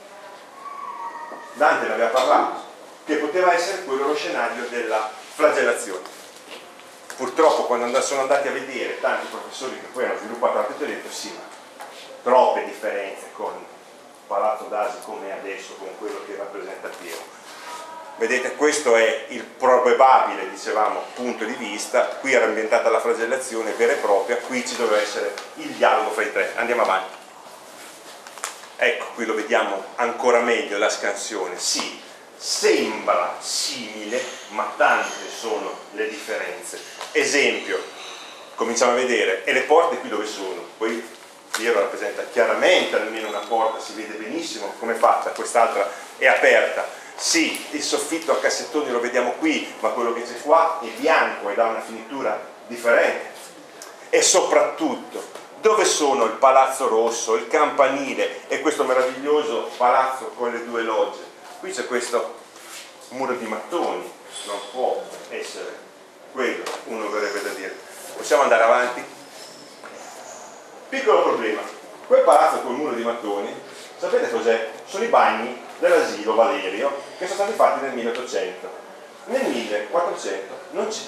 Dante ne aveva parlato, che poteva essere quello lo scenario della flagellazione. Purtroppo quando sono andati a vedere tanti professori che poi hanno sviluppato la teoria, hanno detto sì, ma troppe differenze con Palazzo Dasi come adesso, con quello che rappresenta Piero. Vedete, questo è il probabile, dicevamo, punto di vista. Qui era ambientata la flagellazione vera e propria, qui ci doveva essere il dialogo fra i tre. Andiamo avanti. Ecco, qui lo vediamo ancora meglio la scansione. Sì, sembra simile, ma tante sono le differenze. Esempio, cominciamo a vedere, e le porte qui dove sono? Poi Piero rappresenta chiaramente almeno una porta, si vede benissimo come è fatta, quest'altra è aperta. Sì, il soffitto a cassettoni lo vediamo qui, ma quello che c'è qua è bianco ed ha una finitura differente. E soprattutto, dove sono il Palazzo Rosso, il campanile e questo meraviglioso palazzo con le due logge? Qui c'è questo muro di mattoni, non può essere quello, uno verrebbe da dire. Possiamo andare avanti? Piccolo problema, quel palazzo con il muro di mattoni, sapete cos'è? Sono i bagni dell'asilo Valerio che sono stati fatti nel 1800. Nel 1400 non c'è.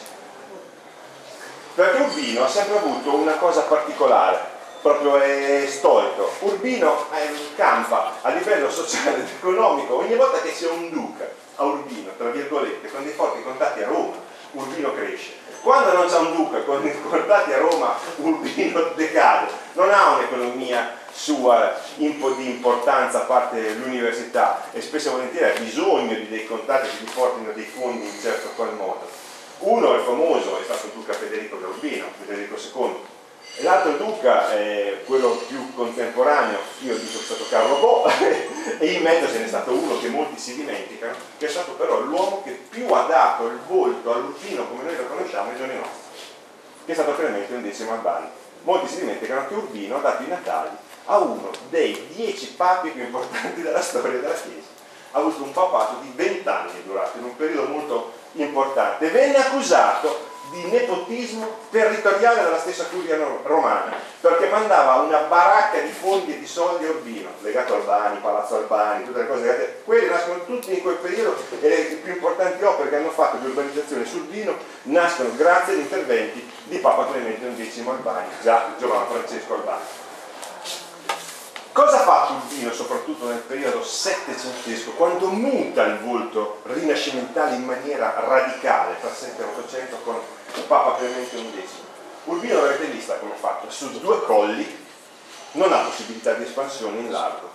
Perché Urbino ha sempre avuto una cosa particolare, proprio è storico. Urbino campa a livello sociale ed economico ogni volta che c'è un duca a Urbino, tra virgolette, con dei forti contatti a Roma, Urbino cresce. Quando non c'è un duca con i contatti a Roma, Urbino decade, non ha un'economia sua di importanza a parte l'università e spesso e volentieri ha bisogno di dei contatti che gli portino dei fondi in un certo qual modo. Uno è famoso, è stato il duca Federico da Urbino, Federico II, e l'altro duca è quello più contemporaneo, io dico che è stato Carlo Bo, e in mezzo ce n'è stato uno che molti si dimenticano, che è stato però l'uomo che più ha dato il volto all'Urbino come noi lo conosciamo ai giorni nostri, che è stato Clemente XI Albani. Molti si dimenticano che Urbino ha dato i natali a uno dei 10 papi più importanti della storia della Chiesa. Ha avuto un papato di 20 anni durato, in un periodo molto importante. Venne accusato di nepotismo territoriale dalla stessa curia romana, perché mandava una baracca di fondi e di soldi a Urbino, legato a Albani, Palazzo Albani, tutte le cose legate. Quelli nascono tutti in quel periodo e le più importanti opere che hanno fatto di urbanizzazione su Urbino nascono grazie agli interventi di Papa Clemente XI Albani, già Giovanni Francesco Albani. Cosa ha fatto Urbino, soprattutto nel periodo settecentesco, quando muta il volto rinascimentale in maniera radicale tra 7 e 800 con Papa Clemente XI. Urbino l'avete vista come è fatto, su 2 colli non ha possibilità di espansione in largo,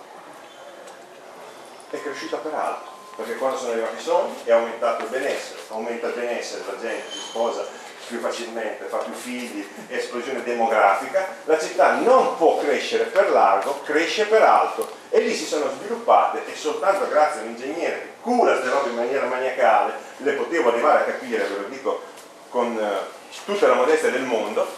è cresciuta per alto, perché quando sono arrivati i soldi è aumentato il benessere, aumenta il benessere, la gente si sposa più facilmente, fa più figli, esplosione demografica, la città non può crescere per largo, cresce per alto, e lì si sono sviluppate, e soltanto grazie a un ingegnere che cura queste robe in maniera maniacale le potevo arrivare a capire, ve lo dico con tutta la modestia del mondo,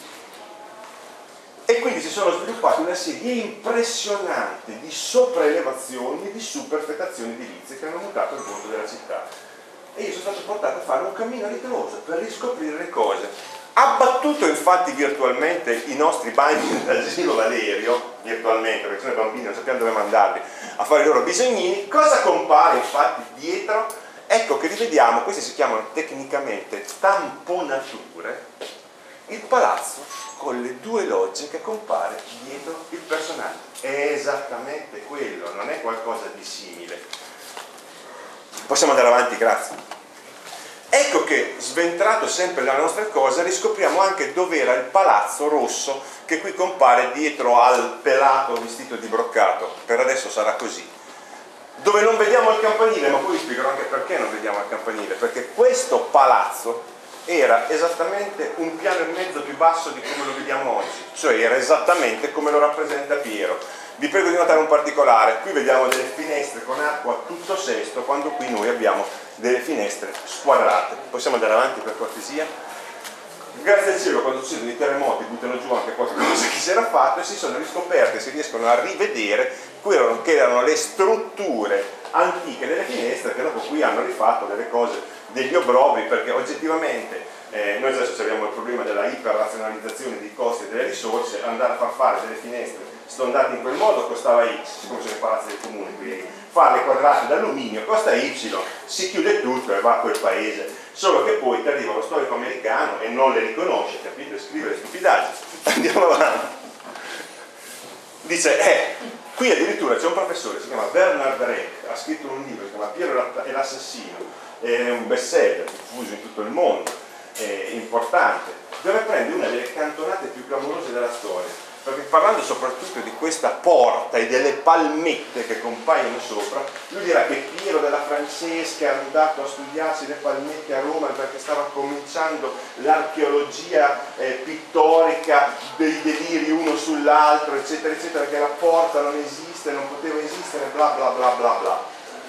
e quindi si sono sviluppate una serie impressionante di sopraelevazioni e di superfettazioni edilizie che hanno mutato il volto della città. E io sono stato portato a fare un cammino a ritroso per riscoprire le cose. Abbattuto infatti virtualmente i nostri bagni dell'asilo Valerio, virtualmente, perché sono i bambini, non sappiamo dove mandarli a fare i loro bisognini, cosa compare infatti dietro? Ecco che rivediamo, queste si chiamano tecnicamente tamponature, il palazzo con le 2 logge che compare dietro il personaggio. È esattamente quello, non è qualcosa di simile. Possiamo andare avanti, grazie. Ecco che, sventrato sempre la nostra cosa, riscopriamo anche dov'era il palazzo rosso che qui compare dietro al pelato vestito di broccato. Per adesso sarà così. Dove non vediamo il campanile, ma poi vi spiegherò anche perché non vediamo il campanile, perché questo palazzo era esattamente un piano e mezzo più basso di come lo vediamo oggi, cioè era esattamente come lo rappresenta Piero. Vi prego di notare un particolare, qui vediamo delle finestre con arco a tutto sesto, quando qui noi abbiamo delle finestre squadrate. Possiamo andare avanti per cortesia? Grazie al cielo, quando succedono i terremoti buttano giù anche qualcosa che si era fatto e si sono riscoperte, si riescono a rivedere quello che erano le strutture antiche delle finestre, che dopo qui hanno rifatto delle cose, degli obbrobri, perché oggettivamente noi adesso abbiamo il problema della iperrazionalizzazione dei costi e delle risorse. Andare a far fare delle finestre stondate in quel modo costava X, siccome sono i palazzi del comune, quindi farle quadrate d'alluminio costa Y, si chiude tutto e va a quel paese, solo che poi ti arriva lo storico americano e non le riconosce, capito? E scrive le stupidaggini. Andiamo avanti. Dice, qui addirittura c'è un professore, si chiama Bernard Reck, ha scritto un libro, si chiama Piero e l'assassino, è un bestseller diffuso in tutto il mondo, è importante, dove prende una delle cantonate più clamorose della storia, perché parlando soprattutto di questa porta e delle palmette che compaiono sopra, lui dirà che Piero della Francesca è andato a studiarsi le palmette a Roma perché stava cominciando l'archeologia pittorica dei deliri uno sull'altro, eccetera eccetera, che la porta non esiste, non poteva esistere, bla bla bla bla bla.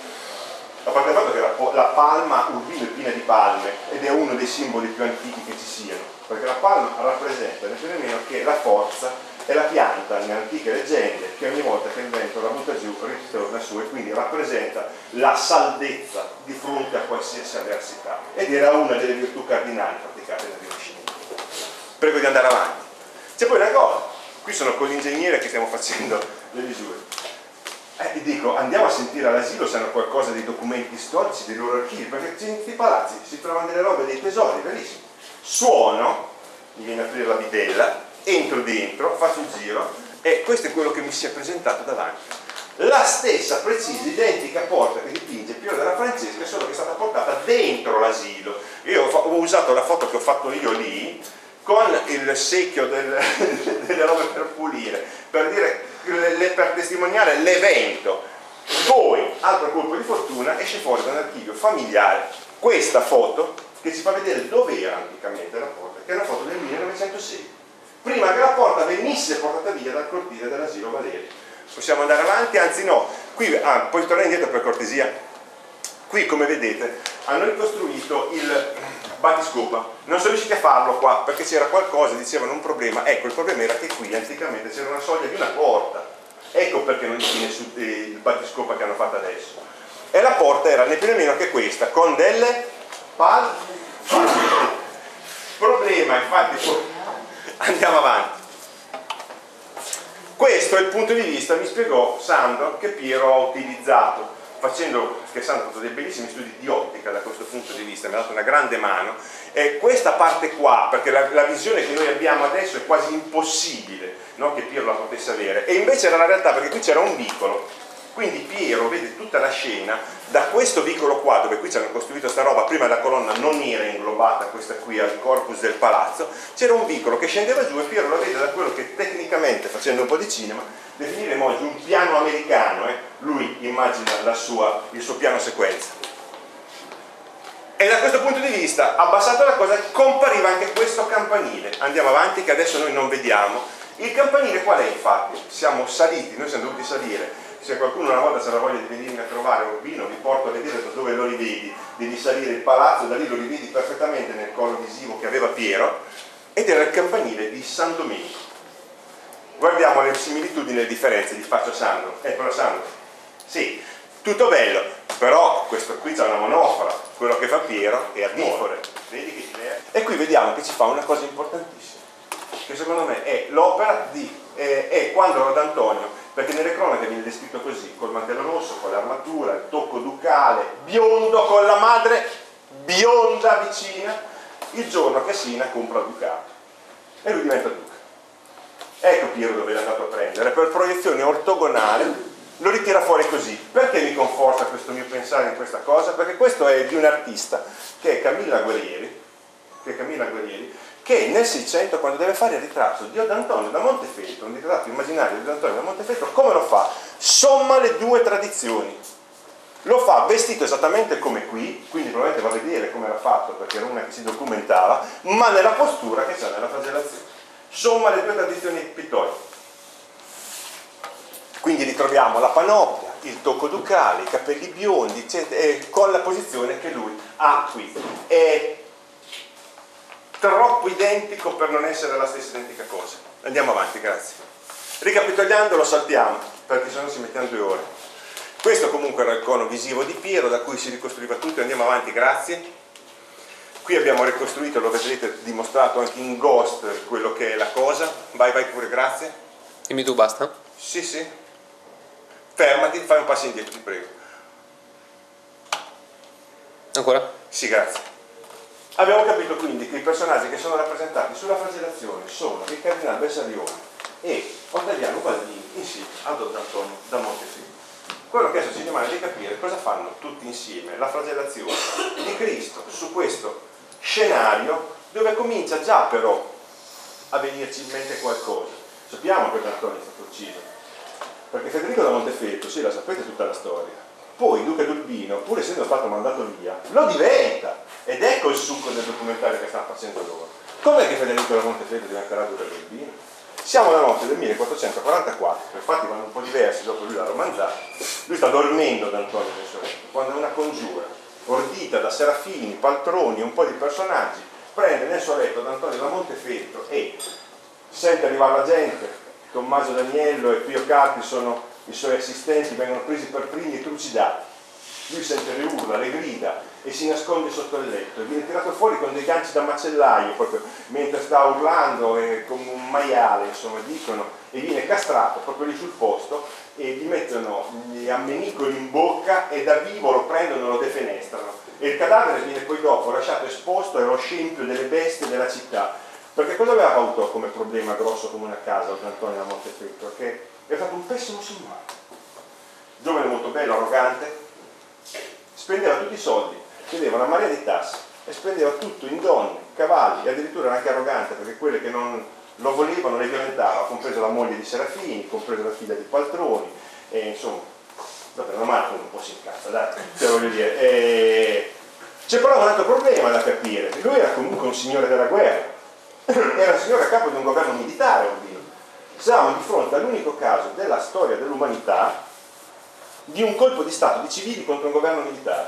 A parte il fatto che la palma, Urbino è piena di palme ed è uno dei simboli più antichi che ci siano, perché la palma rappresenta né più né meno che la forza e la pianta nelle antiche leggende che ogni volta che il vento la butta giù ritorna su, e quindi rappresenta la saldezza di fronte a qualsiasi avversità, ed era una delle virtù cardinali praticate nel Rinascimento. Prego di andare avanti. C'è poi una cosa, qui sono con l'ingegnere che stiamo facendo le misure. Vi dico, andiamo a sentire all'asilo se hanno qualcosa dei documenti storici, dei loro archivi, perché in questi palazzi si trovano delle robe, dei tesori, bellissimi. Suono, mi viene a aprire la bidella, entro dentro, faccio il giro, e questo è quello che mi si è presentato davanti. La stessa precisa, identica porta che dipinge Piero della Francesca, solo che è stata portata dentro l'asilo. Io ho usato la foto che ho fatto io lì, con il secchio delle robe per pulire, per dire, per testimoniare l'evento. Poi, altro colpo di fortuna, esce fuori da un archivio familiare questa foto che ci fa vedere dove era anticamente la porta, che è una foto del 1906, prima che la porta venisse portata via dal cortile dell'asilo Valerio. Possiamo andare avanti, anzi no, qui, poi tornare indietro per cortesia. Qui, come vedete, hanno ricostruito il battiscopa. Non sono riusciti a farlo qua perché c'era qualcosa, dicevano un problema. Ecco, il problema era che qui anticamente c'era una soglia di una porta. Ecco perché non tiene su il battiscopa che hanno fatto adesso. E la porta era né più né meno che questa, con delle problema, infatti, andiamo avanti. Questo è il punto di vista, mi spiegò Sandro, che Piero ha utilizzato, scherzando, ha fatto dei bellissimi studi di ottica da questo punto di vista, mi ha dato una grande mano, e questa parte qua, perché la visione che noi abbiamo adesso è quasi impossibile, no, che Piero la potesse avere, e invece era la realtà, perché qui c'era un vicolo, Quindi Piero vede tutta la scena da questo vicolo qua, dove qui ci hanno costruito sta roba, prima la colonna non era inglobata, questa qui al corpus del palazzo, c'era un vicolo che scendeva giù e Piero lo vede da quello che tecnicamente, facendo un po' di cinema, definiremo oggi un piano americano, lui immagina il suo piano sequenza. E da questo punto di vista, abbassata la cosa, compariva anche questo campanile. Andiamo avanti che adesso noi non vediamo. Il campanile qual è infatti? Siamo saliti, noi siamo dovuti salire. Se qualcuno una volta c'ha la voglia di venirmi a trovare Urbino, vi porto a vedere da dove lo rivedi, devi salire il palazzo, da lì lo rivedi perfettamente nel collo visivo che aveva Piero, ed era il campanile di San Domenico. Guardiamo le similitudini e le differenze, gli faccio Sandro. Eccolo Sandro. Sì, tutto bello, però questo qui c'ha una monofora, quello che fa Piero è a bifore. Vedi che e qui vediamo che ci fa una cosa importantissima, che secondo me è l'opera è quando D'Antonio, perché nelle cronache viene descritto così, col mantello rosso, con l'armatura, il tocco ducale, biondo, con la madre bionda vicina, il giorno che Sina compra il ducato e lui diventa duca. Ecco Piero dove è andato a prendere, per proiezione ortogonale lo ritira fuori così. Perché mi conforta questo mio pensare in questa cosa? Perché questo è di un artista che è Camilla Guerrieri, che nel 600, quando deve fare il ritratto di D'Antonio da Montefeltro, un ritratto immaginario di D'Antonio da Montefeltro, come lo fa? Somma le due tradizioni. Lo fa vestito esattamente come qui, quindi probabilmente va a vedere come era fatto, perché era una che si documentava, ma nella postura che c'è nella flagellazione. Somma le due tradizioni pittoriche. Quindi ritroviamo la panoplia, il tocco ducale, i capelli biondi, con la posizione che lui ha qui. È troppo identico per non essere la stessa identica cosa. Andiamo avanti, grazie. Ricapitolando, lo saltiamo, perché sennò ci mettiamo 2 ore. Questo comunque era il cono visivo di Piero, da cui si ricostruiva tutto. Andiamo avanti, grazie. Qui abbiamo ricostruito, lo vedrete dimostrato anche in Ghost, quello che è la cosa. Vai pure, grazie. Dimmi tu, basta? Sì. Fermati, fai un passo indietro, ti prego. Ancora? Sì, grazie. Abbiamo capito quindi che i personaggi che sono rappresentati sulla flagellazione sono il cardinale Bessarione e Ottaviano Baldini insieme ad D'Antonio da Montefeltro. Quello che adesso ci rimane di capire cosa fanno tutti insieme la flagellazione di Cristo su questo scenario dove comincia già però a venirci in mente qualcosa. Sappiamo che D'Antonio è stato ucciso, perché Federico da Montefeltro, sì, la sapete tutta la storia, poi Duca d'Urbino, pur essendo stato mandato via, lo diventa, ed ecco il succo del documentario che stanno facendo loro. Com'è che Federico da Montefeltro diventerà Duca d'Urbino? Siamo alla notte del 1444, infatti vanno un po' diversi dopo lui l'ha romanzato. Lui sta dormendo D'Antonio nel suo letto, quando una congiura ordita da Serafini, Paltroni e un po' di personaggi prende nel suo letto D'Antonio da Montefeltro e sente arrivare la gente. Tommaso Daniello e Pio Carpi sono i suoi assistenti, vengono presi per primi e trucidati. Lui sente le urla, le grida e si nasconde sotto il letto e viene tirato fuori con dei ganci da macellaio proprio mentre sta urlando come un maiale, insomma dicono, e viene castrato proprio lì sul posto e gli mettono gli ammenicoli in bocca e da vivo lo prendono e lo defenestrano e il cadavere viene poi dopo lasciato esposto allo scempio delle bestie della città. Perché cosa aveva avuto come problema grosso come una casa D'Antonio da Montefeltro? Che è stato un pessimo signore, giovane molto bello, arrogante, spendeva tutti i soldi, chiedeva una marea di tasse e spendeva tutto in donne, cavalli e addirittura era anche arrogante perché quelle che non lo volevano le violentava, compresa la moglie di Serafini, compresa la figlia di Paltroni e insomma, vabbè, normale un po' si incazza, dai, te voglio dire. C'è però un altro problema da capire, lui era comunque un signore della guerra, era il signore a capo di un governo militare, Urbino. Siamo di fronte all'unico caso della storia dell'umanità di un colpo di stato di civili contro un governo militare,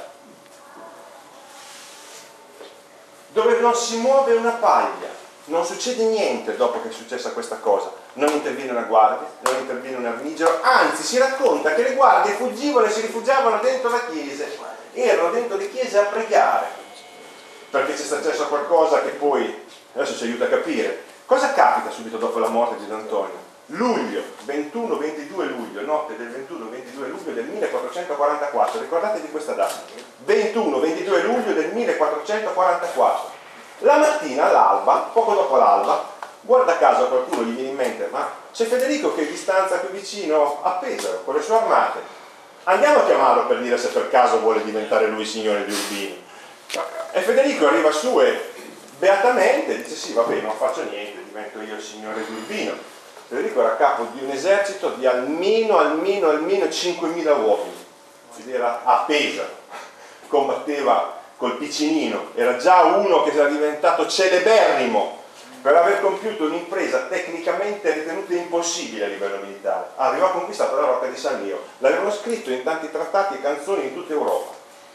dove non si muove una paglia, non succede niente dopo che è successa questa cosa, non interviene una guardia, non interviene un armigero, anzi si racconta che le guardie fuggivano e si rifugiavano dentro la chiesa, erano dentro le chiese a pregare, perché c'è successo qualcosa che poi adesso ci aiuta a capire. Cosa capita subito dopo la morte di D'Antonio? Luglio, 21-22 luglio, notte del 21-22 luglio del 1444, ricordatevi questa data, 21-22 luglio del 1444. La mattina all'alba, poco dopo l'alba, guarda caso a qualcuno gli viene in mente, ma c'è Federico che è di stanza qui vicino a Pesaro con le sue armate. andiamo a chiamarlo per dire se per caso vuole diventare lui signore di Urbino. E Federico arriva su e beatamente dice sì, va bene, non faccio niente, divento io il signore di Urbino. Federico era capo di un esercito di almeno 5.000 uomini, quindi era a Pesaro, combatteva col Piccinino, era già uno che era diventato celeberrimo per aver compiuto un'impresa tecnicamente ritenuta impossibile a livello militare. Aveva conquistato la Rocca di San Lio, l'avevano scritto in tanti trattati e canzoni in tutta Europa.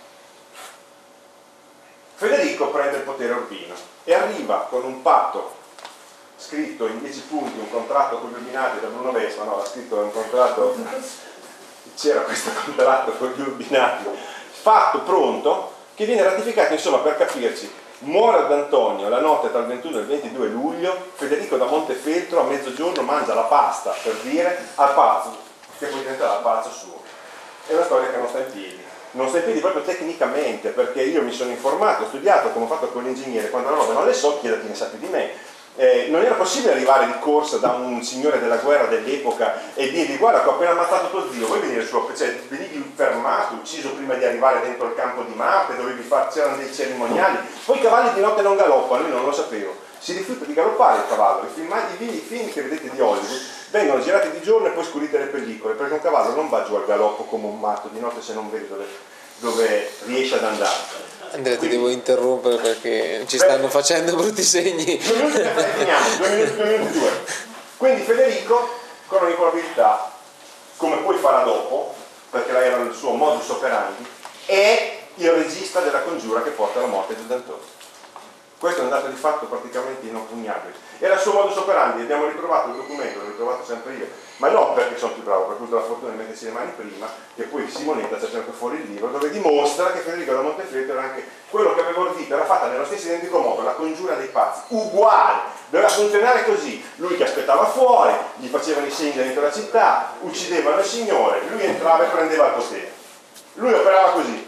Federico prende il potere a Urbino e arriva con un patto scritto in 10 punti, un contratto con gli Urbinati da Bruno Vespa, no, ha scritto un contratto, c'era questo contratto con gli Urbinati, fatto, pronto, che viene ratificato, insomma, per capirci. Muore ad Antonio la notte tra il 21 e il 22 luglio, Federico da Montefeltro a mezzogiorno mangia la pasta, per dire, al palazzo, che poi diventerà il palazzo suo. È una storia che non sta in piedi. Non sta in piedi proprio tecnicamente, perché io mi sono informato, ho studiato, come ho fatto con l'ingegnere, quando la roba non le so, chiedati ne sa più di me. Non era possibile arrivare di corsa da un signore della guerra dell'epoca e dirgli guarda che ho appena ammazzato tuo zio, vuoi venire su, cioè venivi fermato, ucciso prima di arrivare dentro il campo di Marte, c'erano dei cerimoniali, poi i cavalli di notte non galoppano, io non lo sapevo, si rifiuta di galoppare il cavallo, i film che vedete di Hollywood vengono girati di giorno e poi scurite le pellicole, perché un cavallo non va giù al galoppo come un matto di notte se non vede dove riesce ad andare. Andrea, ti devo interrompere perché ci stanno facendo brutti segni. 2 minuti e finiamo, 2 minuti 2. Quindi Federico, con ogni probabilità, come poi farà dopo, perché era il suo modus operandi, è il regista della congiura che porta alla morte di D'Antonio. Questo è un dato di fatto praticamente inoppugnabile. Era il suo modus operandi, abbiamo ritrovato il documento, l'ho ritrovato sempre io, ma non perché sono più bravo, perché ho avuto la fortuna di mettersi le mani prima, che poi Simonetta c'è sempre fuori il libro, dove dimostra che Federico da Montefeltro era anche quello che avevo ordito, era fatta nello stesso identico modo, la congiura dei pazzi, uguale, doveva funzionare così, lui che aspettava fuori, gli facevano i segni dentro la città, uccidevano il signore, lui entrava e prendeva il potere. Lui operava così.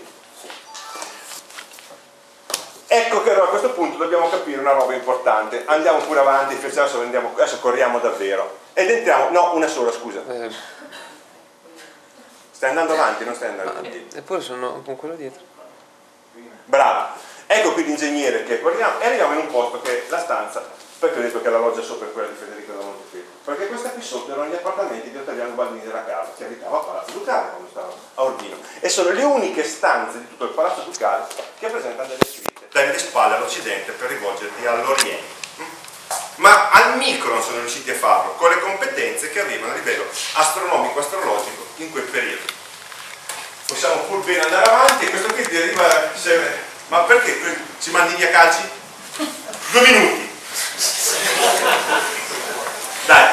Ecco che allora a questo punto dobbiamo capire una roba importante. Andiamo pure avanti, adesso corriamo davvero. Ed entriamo, no, una sola, scusa. Stai andando avanti, non stai andando avanti. Eppure sono con quello dietro. Bravo. Ecco qui l'ingegnere che corriamo e arriviamo in un posto che è la stanza, perché ho detto che la loggia sopra è quella di Federico da Montefeltro. Perché questa qui sotto erano gli appartamenti di Ottaviano Baldini della Casa, che abitava a Palazzo Ducale quando stava a Urbino. E sono le uniche stanze di tutto il Palazzo Ducale che presentano delle scritte. Dai le spalle all'occidente per rivolgerti all'oriente. Ma al micro non sono riusciti a farlo, con le competenze che avevano a livello astronomico-astrologico in quel periodo. Possiamo pur bene andare avanti e questo qui ti arriva... Ma perché ci mandi via calci? 2 minuti! Dai!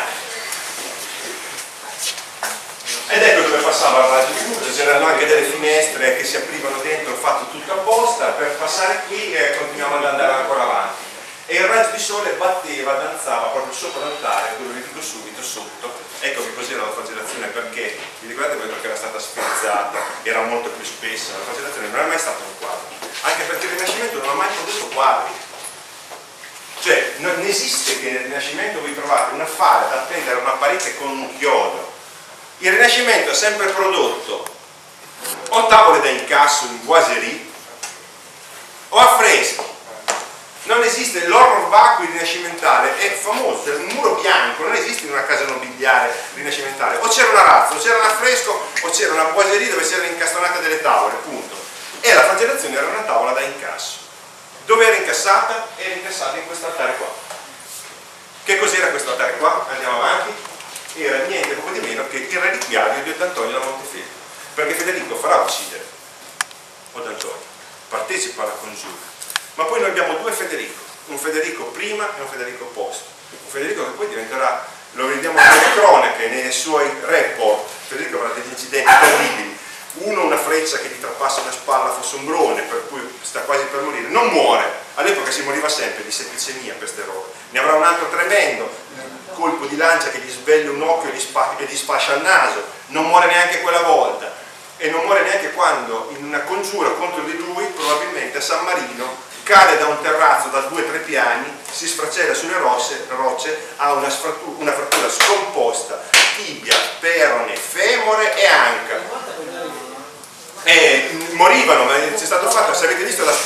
Ed ecco dove passava il raggio di luce, c'erano anche delle finestre che si aprivano dentro, fatto tutto apposta, per passare qui e continuavamo ad andare ancora avanti. E il raggio di sole batteva, danzava proprio sopra l'altare, dove vi dico subito, sotto. Ecco che cos'era la flagellazione, perché, vi ricordate voi perché era stata sferzata, era molto più spessa, la flagellazione non era mai stata un quadro, anche perché il Rinascimento non ha mai prodotto quadri. Cioè, non esiste che nel Rinascimento vi trovate un affare da appendere a una parete con un chiodo. Il Rinascimento ha sempre prodotto o tavole da incasso in boiserie o affreschi. Non esiste, l'horror vacui rinascimentale è famoso, cioè un muro bianco non esiste in una casa nobiliare rinascimentale. O c'era una razza, o c'era un affresco, o c'era una boiserie dove c'erano incastonate delle tavole, punto. E la flagellazione era una tavola da incasso. Dove era incassata? Era incassata in questo altare qua. Che cos'era questo altare qua? Andiamo avanti. Era niente poco di meno che il reliquiario di Odantonio da Montefeltro, perché Federico farà uccidere Odantonio, partecipa alla congiura, ma poi noi abbiamo 2 Federico, un Federico prima e un Federico post, un Federico che poi diventerà, lo vediamo nelle cronache, nei suoi report. Federico avrà degli incidenti terribili, uno una freccia che gli trapassa una spalla fossombrone, per cui sta quasi per morire, non muore, all'epoca si moriva sempre di septicemia per ste robe, ne avrà un altro tremendo, colpo di lancia che gli sveglia un occhio e gli sfascia il naso, non muore neanche quella volta e non muore neanche quando in una congiura contro di lui probabilmente a San Marino cade da un terrazzo da 2-3 piani, si sfracella sulle rocce, ha una frattura scomposta, tibia, perone, femore e anca.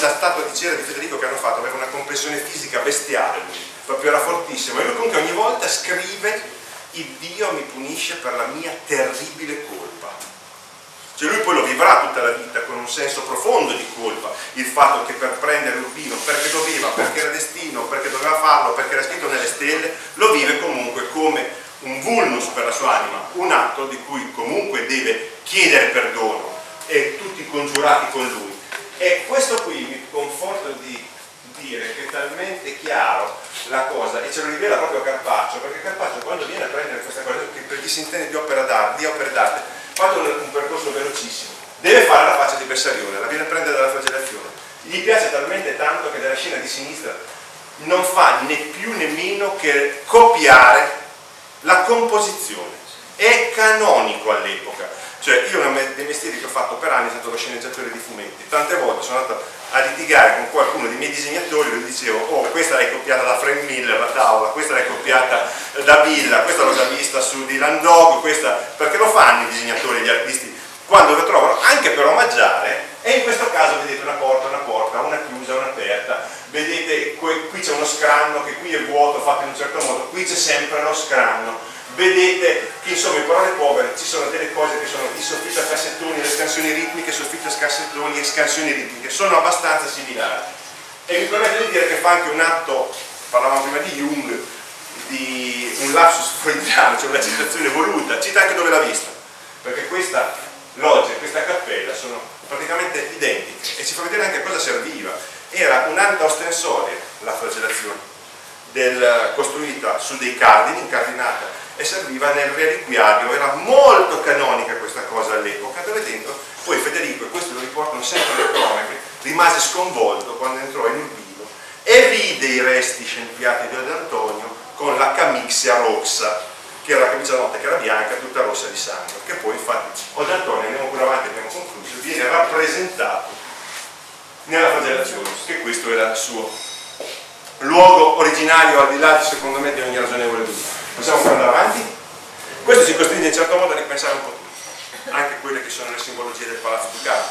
la statua di cera di Federico che hanno fatto aveva una compressione fisica bestiale, proprio era fortissimo, e lui comunque ogni volta scrive: il Dio mi punisce per la mia terribile colpa. Cioè lui poi lo vivrà tutta la vita con un senso profondo di colpa, il fatto che per prendere Urbino, perché doveva, perché era destino, perché doveva farlo, perché era scritto nelle stelle, lo vive comunque come un vulnus per la sua anima, un atto di cui comunque deve chiedere perdono, e tutti congiurati con lui. E questo qui mi conforto di dire che è talmente chiaro la cosa, e ce lo rivela proprio Carpaccio, perché Carpaccio quando viene a prendere questa cosa, che per chi si intende di opere d'arte, fatto un percorso velocissimo, deve fare la faccia di Bessarione, la viene a prendere dalla flagellazione, gli piace talmente tanto che dalla scena di sinistra non fa né più né meno che copiare la composizione. È canonico all'epoca. Cioè io uno dei mestieri che ho fatto per anni è stato lo sceneggiatore di fumetti. Tante volte sono andato a litigare con qualcuno dei miei disegnatori e gli dicevo: oh, questa l'hai copiata da Frank Miller, la tavola, questa l'hai copiata da Villa, questa l'ho già vista su Dylan Dog, questa... perché lo fanno i disegnatori, gli artisti, quando lo trovano, anche per omaggiare. E in questo caso vedete una porta, una chiusa, una aperta, vedete qui c'è uno scranno che qui è vuoto, fatto in un certo modo, qui c'è sempre lo scranno. Vedete che insomma in parole povere ci sono delle cose che sono i soffitti a cassettoni, le scansioni ritmiche, soffitti a cassettoni e scansioni ritmiche, sono abbastanza similari. E mi permetto di dire che fa anche un atto, parlavamo prima di Jung, di un lapsus freudiano, cioè una citazione voluta, cita anche dove l'ha vista, perché questa loggia e questa cappella sono praticamente identiche e ci fa vedere anche a cosa serviva. Era un'anta ostensoria la flagellazione, costruita su dei cardini, incardinata, e serviva nel reliquiario. Era molto canonica questa cosa all'epoca, dove dentro poi Federico, e questo lo riportano sempre le cronache, rimase sconvolto quando entrò in Urbino e vide i resti scempiati di Odantonio con la camixia rossa, che era la camicia notte, che era bianca, tutta rossa di sangue, che poi infatti Odantonio, andiamo pure avanti, abbiamo concluso, viene rappresentato nella flagellazione, che questo era il suo luogo originario, al di là secondo me di ogni ragionevole dubbio. Possiamo andare avanti? Questo ci costringe in certo modo a ripensare un po' tutto, anche quelle che sono le simbologie del Palazzo Ducale,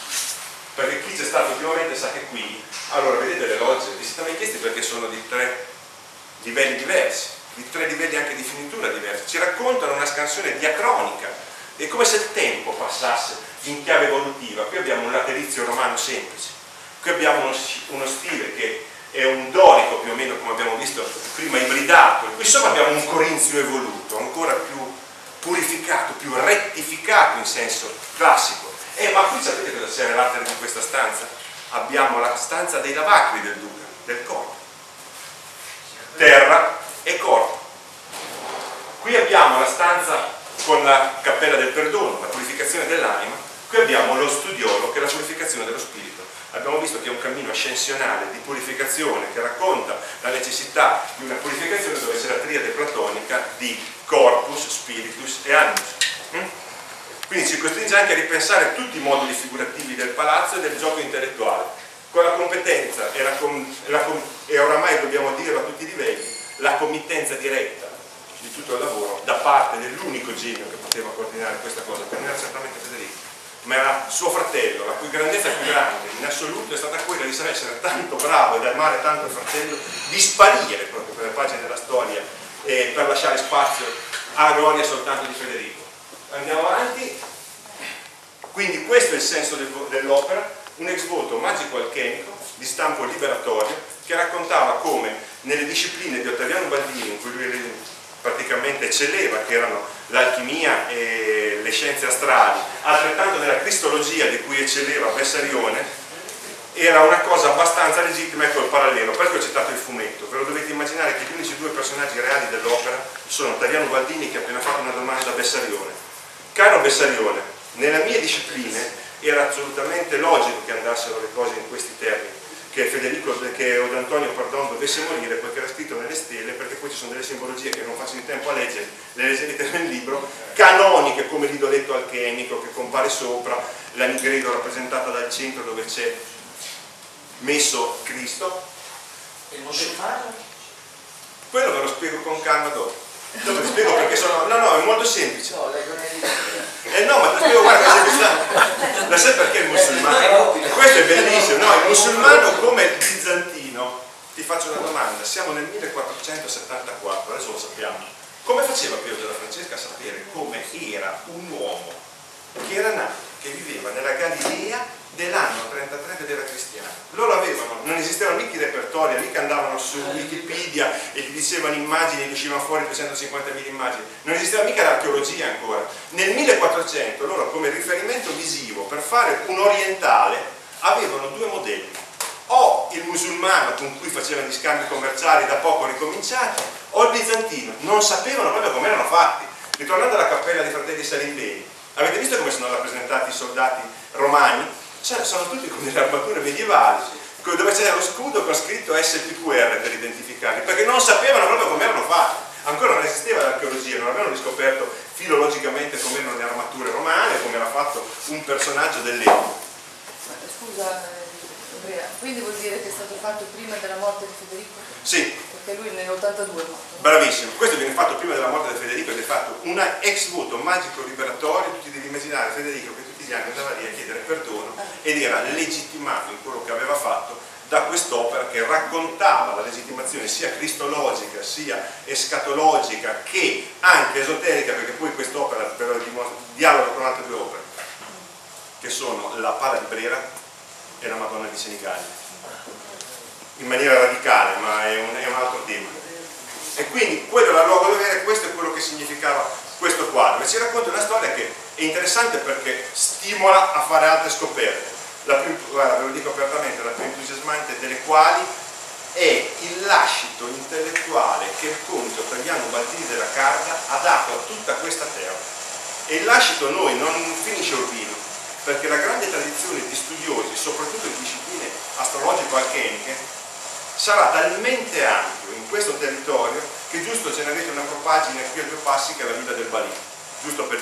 perché chi c'è stato ultimamente sa che qui, allora vedete le logge, vi siete mai chiesti perché sono di 3 livelli diversi, di 3 livelli anche di finitura diversi, ci raccontano una scansione diacronica, è come se il tempo passasse in chiave evolutiva. Qui abbiamo un laterizio romano semplice, qui abbiamo uno stile che è un dorico più o meno, come abbiamo visto prima, ibridato, e qui sopra abbiamo un corinzio evoluto, ancora più purificato, più rettificato in senso classico. Ma qui sapete cosa c'è nell'altare di questa stanza? Abbiamo la stanza dei lavacri del duca, del corpo, terra e corpo. Qui abbiamo la stanza con la cappella del perdono, la purificazione dell'anima. Qui abbiamo lo studiolo, che è la purificazione dello spirito. Abbiamo visto che è un cammino ascensionale di purificazione che racconta la necessità di una purificazione dove c'è la triade platonica di corpus, spiritus e animus. Quindi ci costringe anche a ripensare tutti i moduli figurativi del palazzo e del gioco intellettuale, con la competenza e oramai dobbiamo dirlo a tutti i livelli, la committenza diretta di tutto il lavoro da parte dell'unico genio che poteva coordinare questa cosa, che non era certamente Federico, ma era suo fratello, la cui grandezza più grande in assoluto è stata quella di essere tanto bravo ed amare tanto il fratello, di sparire proprio per le pagine della storia e per lasciare spazio alla gloria soltanto di Federico. Andiamo avanti. Quindi questo è il senso dell'opera, un ex voto magico-alchemico di stampo liberatorio che raccontava come nelle discipline di Ottaviano Baldini, in cui lui praticamente eccelleva, che erano l'alchimia e le scienze astrali, altrettanto nella cristologia di cui eccelleva Bessarione, era una cosa abbastanza legittima. Ecco il parallelo, perché ho citato il fumetto, ve lo dovete immaginare che gli unici 2 personaggi reali dell'opera sono Ottaviano Baldini, che ha appena fatto una domanda a Bessarione: caro Bessarione, nelle mie discipline era assolutamente logico che andassero le cose in questi termini, che Odantonio dovesse morire perché era scritto nelle stelle, perché poi ci sono delle simbologie che non faccio in tempo a leggere, le leggerete nel libro, canoniche come l'idoletto alchemico che compare sopra, la nigredo rappresentata dal centro dove c'è messo Cristo. E non si fa? Quello ve lo spiego con calma dopo. Dopo ti spiego perché sono... No, è molto semplice. No, leggo nei libri. No, ma ti spiego, guarda, la sai perché il musulmano? Questo è bellissimo, No, il musulmano come il bizantino, ti faccio una domanda, siamo nel 1474, adesso lo sappiamo. Come faceva Pio della Francesca a sapere come era un uomo che era nato, che viveva nella Galilea dell'anno 33 ed era cristiano? Loro avevano, non esistevano mica i repertori, mica andavano su Wikipedia e gli dicevano immagini, gli uscivano fuori 250.000 immagini, non esisteva mica l'archeologia ancora. Nel 1400 loro come riferimento visivo per fare un orientale avevano due modelli, o il musulmano con cui facevano gli scambi commerciali da poco ricominciati, o il bizantino, non sapevano proprio come erano fatti. Ritornando alla cappella dei fratelli Salimbeni, avete visto come sono rappresentati i soldati romani? Cioè, sono tutti con delle armature medievali, dove c'era lo scudo con scritto SPQR per identificarli, perché non sapevano proprio come erano fatti. Ancora non esisteva l'archeologia, non avevano riscoperto filologicamente come erano le armature romane, come era fatto un personaggio dell'epoca. Scusa, Andrea, quindi vuol dire che è stato fatto prima della morte di Federico? Sì. Perché lui nell'82 è morto. Bravissimo, questo viene fatto prima della morte di Federico ed è fatto una ex voto magico liberatorio. Tu ti devi immaginare Federico che tutti gli anni andava lì a chiedere perdono ed era legittimato in quello che aveva fatto da quest'opera che raccontava la legittimazione sia cristologica sia escatologica che anche esoterica, perché poi quest'opera però dialoga con altre due opere che sono la Pala di Brera e la Madonna di Senigallia, in maniera radicale, ma è un altro tema. E quindi quello era il luogo dove questo è quello che significava questo quadro, e ci racconta una storia che è interessante perché stimola a fare altre scoperte. La più, guarda, ve lo dico apertamente, la più entusiasmante delle quali è il lascito intellettuale che il conte Ottaviano Baldini della Carda ha dato a tutta questa terra. E il lascito noi non finisce Urbino, perché la grande tradizione di studiosi, soprattutto di discipline astrologico-alchemiche, sarà talmente ampio in questo territorio che giusto ce n'avete una propagine qui a due passi che è la villa del Balì, giusto per